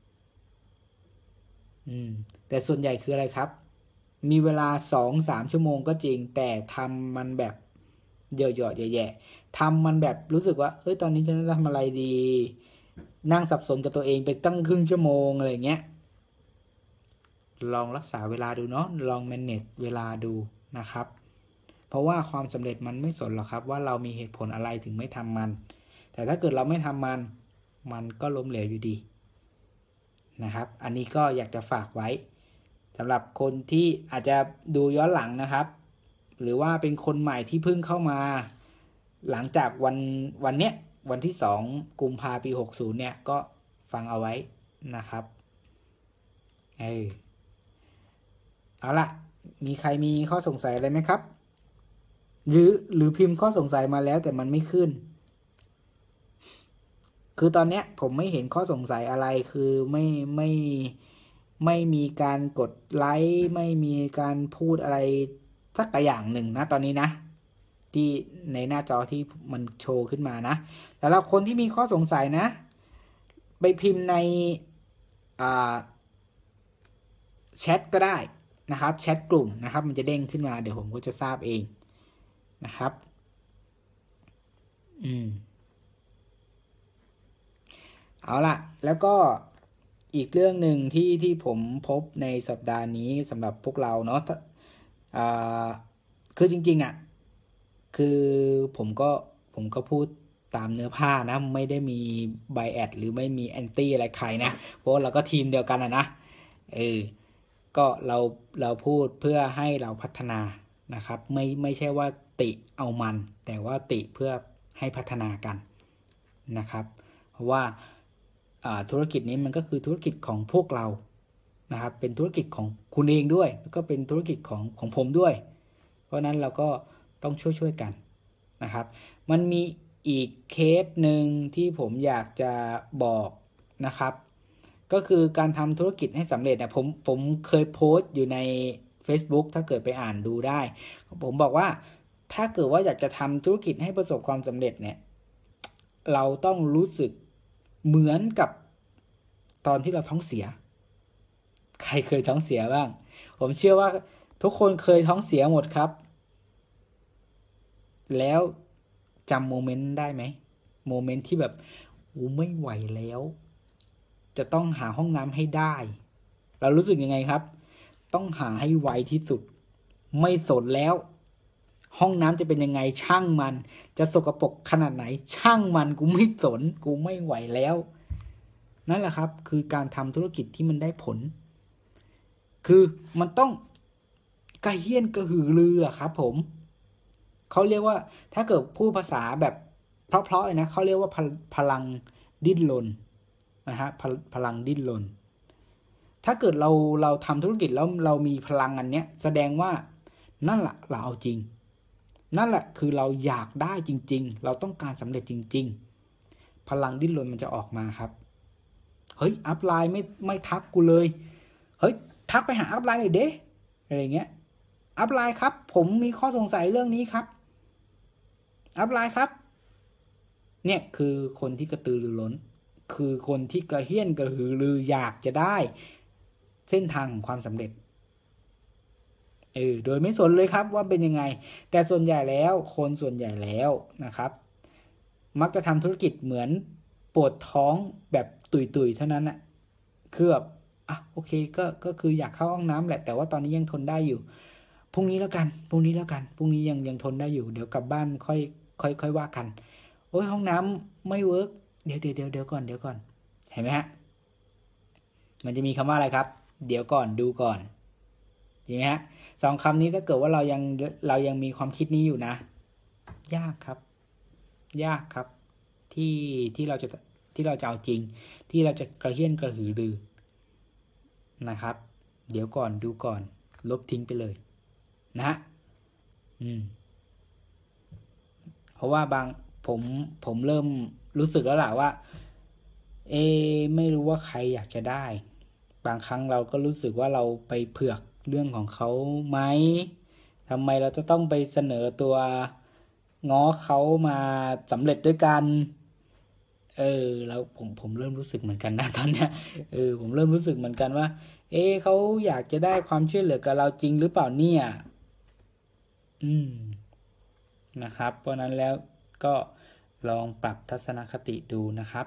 Speaker 1: อืมแต่ส่วนใหญ่คืออะไรครับมีเวลา สองถึงสาม ชั่วโมงก็จริงแต่ทำมันแบบเยอะๆแย่ๆทำมันแบบรู้สึกว่าเอ้ยตอนนี้ฉันจะทำอะไรดีนั่งสับสนกับตัวเองไปตั้งครึ่งชั่วโมงอะไรเงี้ยลองรักษาเวลาดูเนาะลอง manage เวลาดูนะครับเพราะว่าความสำเร็จมันไม่สนหรอกครับว่าเรามีเหตุผลอะไรถึงไม่ทำมันแต่ถ้าเกิดเราไม่ทำมันมันก็ล้มเหลวอยู่ดีนะครับอันนี้ก็อยากจะฝากไว้สำหรับคนที่อาจจะดูย้อนหลังนะครับหรือว่าเป็นคนใหม่ที่เพิ่งเข้ามาหลังจากวันวันเนี้ยวันที่สองกุมภาพันธ์ปีหกสิบเนี่ยก็ฟังเอาไว้นะครับเออเอาละมีใครมีข้อสงสัยอะไรไหมครับหรือหรือพิมพ์ข้อสงสัยมาแล้วแต่มันไม่ขึ้นคือตอนเนี้ยผมไม่เห็นข้อสงสัยอะไรคือไม่ไม่ไม่มีการกดไลค์ไม่มีการพูดอะไรสักอย่างหนึ่งนะตอนนี้นะที่ในหน้าจอที่มันโชว์ขึ้นมานะแต่ละคนที่มีข้อสงสัยนะไปพิมพ์ในแชทก็ได้นะครับแชทกลุ่มนะครับมันจะเด้งขึ้นมาเดี๋ยวผมก็จะทราบเองนะครับอืมเอาล่ะแล้วก็อีกเรื่องหนึ่งที่ที่ผมพบในสัปดาห์นี้สำหรับพวกเราเนาะอ่าคือจริงๆอ่ะคือผมก็ผมก็พูดตามเนื้อผ้านะไม่ได้มีไบแอดหรือไม่มีแอนตี้อะไรใครนะเพราะเราก็ทีมเดียวกันนะเออก็เราเราพูดเพื่อให้เราพัฒนานะครับไม่ไม่ใช่ว่าติเอามันแต่ว่าติเพื่อให้พัฒนากันนะครับเพราะว่าธุรกิจนี้มันก็คือธุรกิจของพวกเรานะครับเป็นธุรกิจของคุณเองด้วยแล้วก็เป็นธุรกิจของของผมด้วยเพราะนั้นเราก็ต้องช่วยช่วยกันนะครับมันมีอีกเคสหนึ่งที่ผมอยากจะบอกนะครับก็คือการทำธุรกิจให้สำเร็จนะผมผมเคยโพสต์อยู่ใน Facebook ถ้าเกิดไปอ่านดูได้ผมบอกว่าถ้าเกิดว่าอยากจะทำธุรกิจให้ประสบความสำเร็จเนี่ยเราต้องรู้สึกเหมือนกับตอนที่เราท้องเสียใครเคยท้องเสียบ้างผมเชื่อว่าทุกคนเคยท้องเสียหมดครับแล้วจำโมเมนต์ได้ไหมโมเมนต์ที่แบบอู้ไม่ไหวแล้วจะต้องหาห้องน้ำให้ได้เรารู้สึกยังไงครับต้องหาให้ไวที่สุดไม่สนแล้วห้องน้ำจะเป็นยังไงช่างมันจะสกปรกขนาดไหนช่างมันกูไม่สนกูไม่ไหวแล้วนั่นแหละครับคือการทำธุรกิจที่มันได้ผลคือมันต้องกระเฮี้ยนกระหือรืออะครับผมเขาเรียกว่าถ้าเกิดพูดภาษาแบบเพราะๆเลยนะเขาเรียกว่าพลังดิ้นรนนะฮะพพลังดิ้นรนถ้าเกิดเราเราทำธุรกิจแล้วเรามีพลังอันเนี้ยแสดงว่านั่นแหละเราเอาจริงนั่นแหละคือเราอยากได้จริงๆเราต้องการสำเร็จจริงๆพลังดิ้นรนมันจะออกมาครับเฮ้ยอัพไลน์ไม่ไม่ทักกูเลยเฮ้ยทักไปหาอัพไลน์หน่อยเด้อะไรเงี้ยอัพไลน์ครับผมมีข้อสงสัยเรื่องนี้ครับอัพไลน์ครับเนี่ยคือคนที่กระตือรือร้นคือคนที่กระเฮี้ยนกระหือรืออยากจะได้เส้นทางของความสำเร็จเออโดยไม่สนเลยครับว่าเป็นยังไงแต่ส่วนใหญ่แล้วคนส่วนใหญ่แล้วนะครับมักจะทำธุรกิจเหมือนปวดท้องแบบตุยๆเท่านั้นน่ะคือแบบอ่ะโอเคก็ก็คืออยากเข้าห้องน้ำแหละแต่ว่าตอนนี้ยังทนได้อยู่พรุ่งนี้แล้วกันพรุ่งนี้แล้วกันพรุ่งนี้ยังยังทนได้อยู่เดี๋ยวกลับบ้านค่อยค่อยค่อยว่ากันโอ้ยห้องน้ำไม่เวิร์กเดี๋ยวเดี๋ยวเดี๋ยวเดี๋ยวก่อนเดี๋ยวก่อนเห็นไหมฮะมันจะมีคำว่าอะไรครับเดี๋ยวก่อนดูก่อนจริงไหมฮะสองคำนี้ถ้าเกิดว่าเรายังเรายังมีความคิดนี้อยู่นะยากครับยากครับที่ที่เราจะที่เราจะเอาจริงที่เราจะกระเฮี้ยนกระหือรือนะครับเดี๋ยวก่อนดูก่อนลบทิ้งไปเลยนะฮะอืมเพราะว่าบางผมผมเริ่มรู้สึกแล้วล่ะว่าเอไม่รู้ว่าใครอยากจะได้บางครั้งเราก็รู้สึกว่าเราไปเผือกเรื่องของเขาไหมทำไมเราจะต้องไปเสนอตัวง้อเขามาสำเร็จด้วยกันเออแล้วผมผมเริ่มรู้สึกเหมือนกันนะตอนเนี้ยเออผมเริ่มรู้สึกเหมือนกันว่าเอ๊ะเขาอยากจะได้ความช่วยเหลือกับเราจริงหรือเปล่าเนี่ยอืมนะครับเพราะนั้นแล้วก็ลองปรับทัศนคติดูนะครับ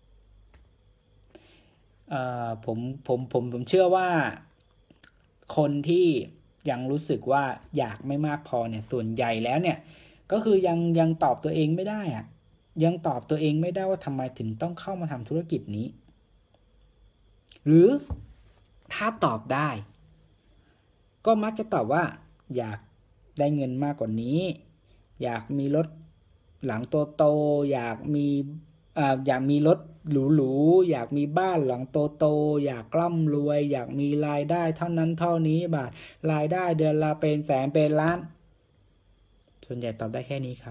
Speaker 1: เอ่อผมผมผมผมเชื่อว่าคนที่ยังรู้สึกว่าอยากไม่มากพอเนี่ยส่วนใหญ่แล้วเนี่ยก็คือยังยังตอบตัวเองไม่ได้อะยังตอบตัวเองไม่ได้ว่าทำไมถึงต้องเข้ามาทำธุรกิจนี้หรือถ้าตอบได้ก็มักจะตอบว่าอยากได้เงินมากกว่านี้อยากมีรถหลังโตๆอยากมีอ่าอยากมีรถหรูๆอยากมีบ้านหลังโตๆอยากร่ำรวยอยากมีรายได้เท่านั้นเท่านี้บาทรายได้เดือนละเป็นแสนเป็นล้านส่วนใหญ่ตอบได้แค่นี้ครับ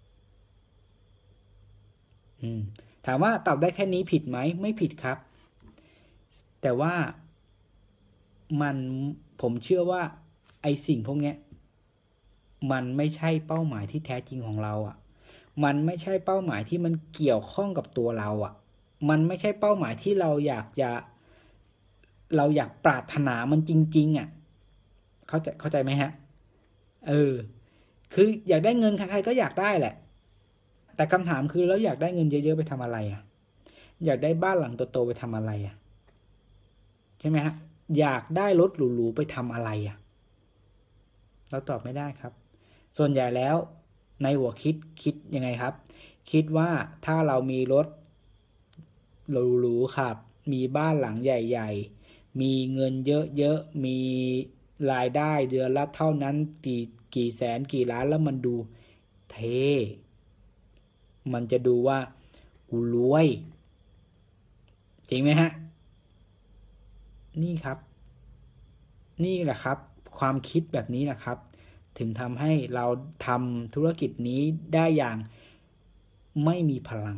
Speaker 1: อืมถามว่าตอบได้แค่นี้ผิดไหมไม่ผิดครับแต่ว่ามันผมเชื่อว่าไอสิ่งพวกเนี้ยมันไม่ใช่เป้าหมายที่แท้จริงของเราอ่ะมันไม่ใช่เป้าหมายที่มันเกี่ยวข้องกับตัวเราอ่ะมันไม่ใช่เป้าหมายที่เราอยากจะเราอยากปรารถนามันจริงๆอ่ะเข้าใจเข้าใจไหมฮะเออคืออยากได้เงินใครๆก็อยากได้แหละแต่คำถามคือแล้วอยากได้เงินเยอะๆไปทำอะไรอ่ะอยากได้บ้านหลังโตๆไปทำอะไรอ่ะใช่ไหมฮะอยากได้รถหรูๆไปทำอะไรอ่ะเราตอบไม่ได้ครับส่วนใหญ่แล้วในหัวคิดคิดยังไงครับคิดว่าถ้าเรามีรถหรูๆครับมีบ้านหลังใหญ่ๆมีเงินเยอะๆมีรายได้เดือนละเท่านั้นกี่กี่แสนกี่ล้านแล้วมันดูเท่มันจะดูว่ากูรวยจริงไหมฮะนี่ครับนี่แหละครับความคิดแบบนี้นะครับถึงทำให้เราทำธุรกิจนี้ได้อย่างไม่มีพลัง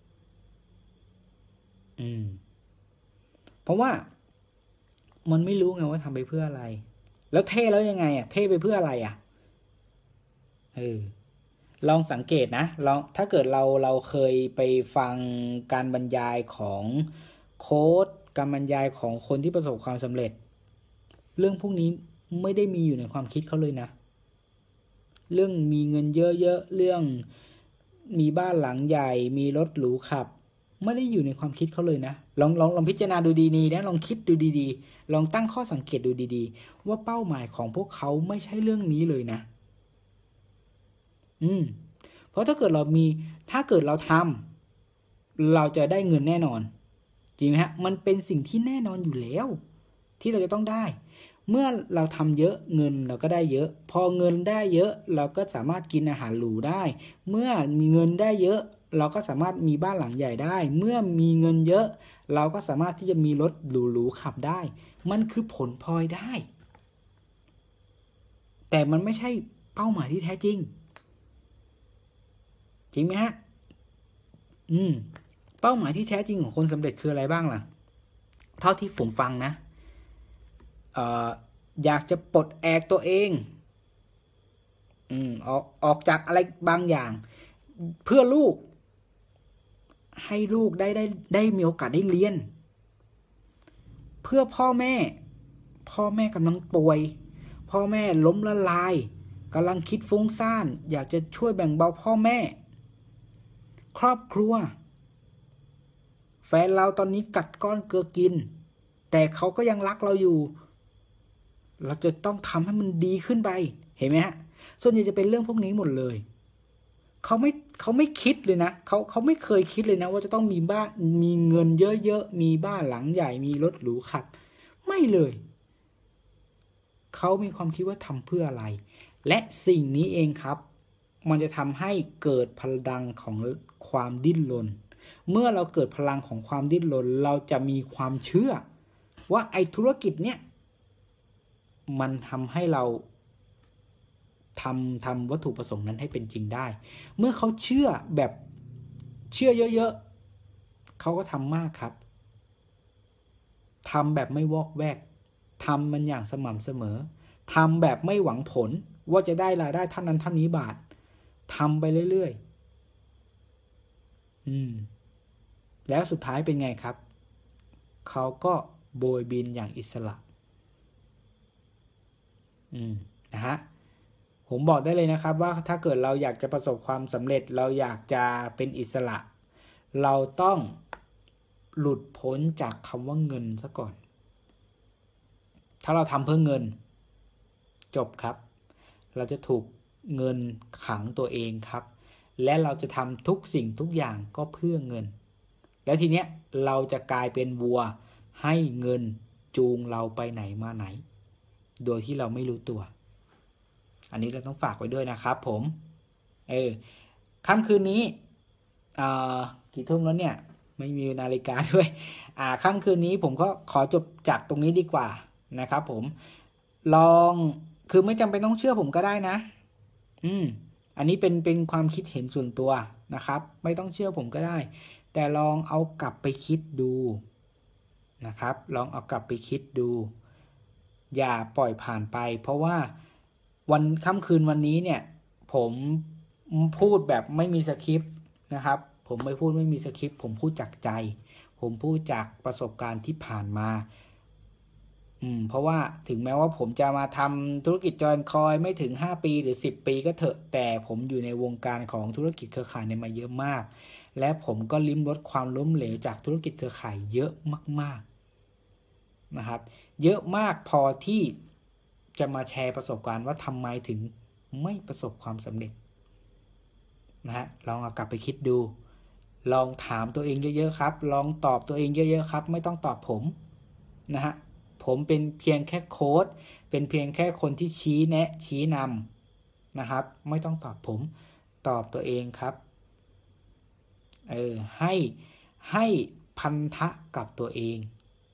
Speaker 1: อืมเพราะว่ามันไม่รู้ไงว่าทำไปเพื่ออะไรแล้วเท่แล้วยังไงอ่ะเท่ไปเพื่ออะไรอ่ะเออลองสังเกตนะลองถ้าเกิดเราเราเคยไปฟังการบรรยายของโค้ชการบรรยายของคนที่ประสบความสำเร็จเรื่องพวกนี้ไม่ได้มีอยู่ในความคิดเขาเลยนะเรื่องมีเงินเยอะๆเรื่องมีบ้านหลังใหญ่มีรถหรูขับไม่ได้อยู่ในความคิดเขาเลยนะลองลองลองพิจารณาดูดีๆนะลองคิดดูดีๆลองตั้งข้อสังเกตดูดีๆว่าเป้าหมายของพวกเขาไม่ใช่เรื่องนี้เลยนะอืมเพราะถ้าเกิดเรามีถ้าเกิดเราทำเราจะได้เงินแน่นอนจริงไหมฮะมันเป็นสิ่งที่แน่นอนอยู่แล้วที่เราจะต้องได้เมื่อเราทำเยอะเงินเราก็ได้เยอะพอเงินได้เยอะเราก็สามารถกินอาหารหรูได้เมื่อมีเงินได้เยอะเราก็สามารถมีบ้านหลังใหญ่ได้เมื่อมีเงินเยอะเราก็สามารถที่จะมีรถหรูๆขับได้มันคือผลพลอยได้แต่มันไม่ใช่เป้าหมายที่แท้จริงจริงไหมฮะอืมเป้าหมายที่แท้จริงของคนสำเร็จคืออะไรบ้างล่ะเท่าที่ผมฟังนะเอ่ออยากจะปลดแอกตัวเองอืมออกออกจากอะไรบางอย่างเพื่อลูกให้ลูกได้ได้ได้มีโอกาสได้เรียนเพื่อพ่อแม่พ่อแม่กำลังป่วยพ่อแม่ล้มละลายกำลังคิดฟุ้งซ่านอยากจะช่วยแบ่งเบาพ่อแม่ครอบครัวแฟนเราตอนนี้กัดก้อนเกลือกินแต่เขาก็ยังรักเราอยู่เราจะต้องทำให้มันดีขึ้นไปเห็นไหมฮะส่วนใหญ่จะเป็นเรื่องพวกนี้หมดเลยเขาไม่เขาไม่คิดเลยนะเขาเขาไม่เคยคิดเลยนะว่าจะต้องมีบ้านมีเงินเยอะๆมีบ้านหลังใหญ่มีรถหรูขับไม่เลยเขามีความคิดว่าทำเพื่ออะไรและสิ่งนี้เองครับมันจะทำให้เกิดพลังของความดิ้นรนเมื่อเราเกิดพลังของความดิ้นรนเราจะมีความเชื่อว่าไอ้ธุรกิจเนี้ยมันทำให้เราทำทำวัตถุประสงค์นั้นให้เป็นจริงได้เมื่อเขาเชื่อแบบเชื่อเยอะๆเขาก็ทำมากครับทำแบบไม่วอกแวกทำมันอย่างสม่ำเสมอทำแบบไม่หวังผลว่าจะได้รายได้เท่านั้นเท่านี้บาททำไปเรื่อยๆอืมแล้วสุดท้ายเป็นไงครับเขาก็โบยบินอย่างอิสระอืมนะฮะผมบอกได้เลยนะครับว่าถ้าเกิดเราอยากจะประสบความสำเร็จเราอยากจะเป็นอิสระเราต้องหลุดพ้นจากคำว่าเงินซะก่อนถ้าเราทำเพื่อเงินจบครับเราจะถูกเงินขังตัวเองครับและเราจะทำทุกสิ่งทุกอย่างก็เพื่อเงินแล้วทีเนี้ยเราจะกลายเป็นวัวให้เงินจูงเราไปไหนมาไหนโดยที่เราไม่รู้ตัวอันนี้เราต้องฝากไว้ด้วยนะครับผมเออค่ำคืนนี้อ่ากี่ทุ่มแล้วเนี่ยไม่มีนาฬิกาด้วยอ่าค่ำคืนนี้ผมก็ขอจบจากตรงนี้ดีกว่านะครับผมลองคือไม่จำเป็นต้องเชื่อผมก็ได้นะอืมอันนี้เป็นเป็นความคิดเห็นส่วนตัวนะครับไม่ต้องเชื่อผมก็ได้แต่ลองเอากลับไปคิดดูนะครับลองเอากลับไปคิดดูอย่าปล่อยผ่านไปเพราะว่าวันค่ำคืนวันนี้เนี่ยผมพูดแบบไม่มีสคริปต์นะครับผมไม่พูดไม่มีสคริปต์ผมพูดจากใจผมพูดจากประสบการณ์ที่ผ่านมาอืมเพราะว่าถึงแม้ว่าผมจะมาทำธุรกิจจอยคอยไม่ถึงห้าปีหรือสิบปีก็เถอะแต่ผมอยู่ในวงการของธุรกิจเครือข่ายเนี่ยมาเยอะมากและผมก็ลิ้มรสความล้มเหลวจากธุรกิจเครือข่ายเยอะมากๆนะครับเยอะมากพอที่จะมาแชร์ประสบการณ์ว่าทำไมถึงไม่ประสบความสำเร็จนะฮะลองเอากลับไปคิดดูลองถามตัวเองเยอะๆครับลองตอบตัวเองเยอะๆครับไม่ต้องตอบผมนะฮะผมเป็นเพียงแค่โค้ชเป็นเพียงแค่คนที่ชี้แนะชี้นำนะครับไม่ต้องตอบผมตอบตัวเองครับเออให้ให้พันธะกับตัวเอง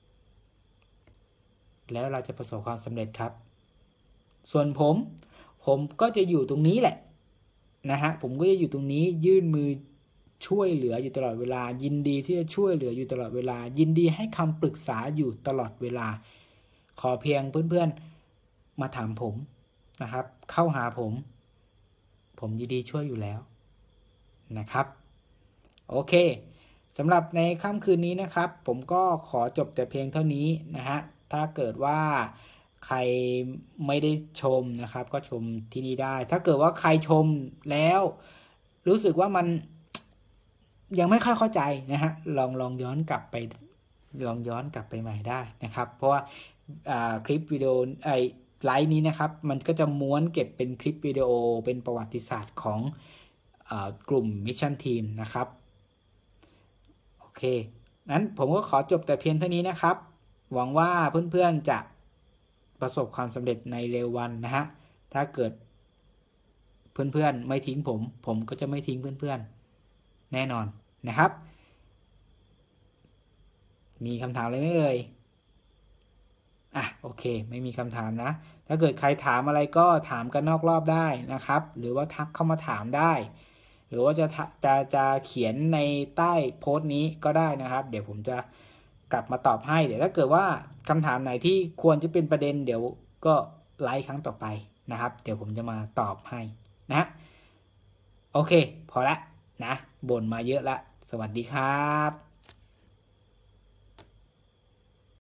Speaker 1: แล้วเราจะประสบความสำเร็จครับส่วนผมผมก็จะอยู่ตรงนี้แหละนะฮะผมก็จะอยู่ตรงนี้ยื่นมือช่วยเหลืออยู่ตลอดเวลายินดีที่จะช่วยเหลืออยู่ตลอดเวลายินดีให้คำปรึกษาอยู่ตลอดเวลาขอเพียงเพื่อนๆมาถามผมนะครับเข้าหาผมผมยินดีช่วยอยู่แล้วนะครับโอเคสำหรับในค่ำคืนนี้นะครับผมก็ขอจบแต่เพียงเท่านี้นะฮะถ้าเกิดว่าใครไม่ได้ชมนะครับก็ชมที่นี่ได้ถ้าเกิดว่าใครชมแล้วรู้สึกว่ามันยังไม่ค่อยเข้าใจนะฮะลองลองย้อนกลับไปลองย้อนกลับไปใหม่ได้นะครับเพราะว่าคลิปวิดีโอไอไลฟ์นี้นะครับมันก็จะม้วนเก็บเป็นคลิปวิดีโอเป็นประวัติศาสตร์ของกลุ่มมิชชั่นทีมนะครับโอเคนั้นผมก็ขอจบแต่เพียงเท่านี้นะครับหวังว่าเพื่อนๆจะประสบความสำเร็จในเร็ววันนะฮะถ้าเกิดเพื่อนๆไม่ทิ้งผมผมก็จะไม่ทิ้งเพื่อนๆแน่นอนนะครับมีคำถามอะไรไหมเอ่ยอ่ะโอเคไม่มีคำถามนะถ้าเกิดใครถามอะไรก็ถามกันนอกรอบได้นะครับหรือว่าทักเข้ามาถามได้หรือว่าจะจะจะเขียนในใต้โพสต์นี้ก็ได้นะครับเดี๋ยวผมจะกลับมาตอบให้เดี๋ยวถ้าเกิดว่าคำถามไหนที่ควรจะเป็นประเด็นเดี๋ยวก็ไลฟ์ครั้งต่อไปนะครับเดี๋ยวผมจะมาตอบให้นะโอเคพอละนะบ่นมาเยอะละสวัสดีครับ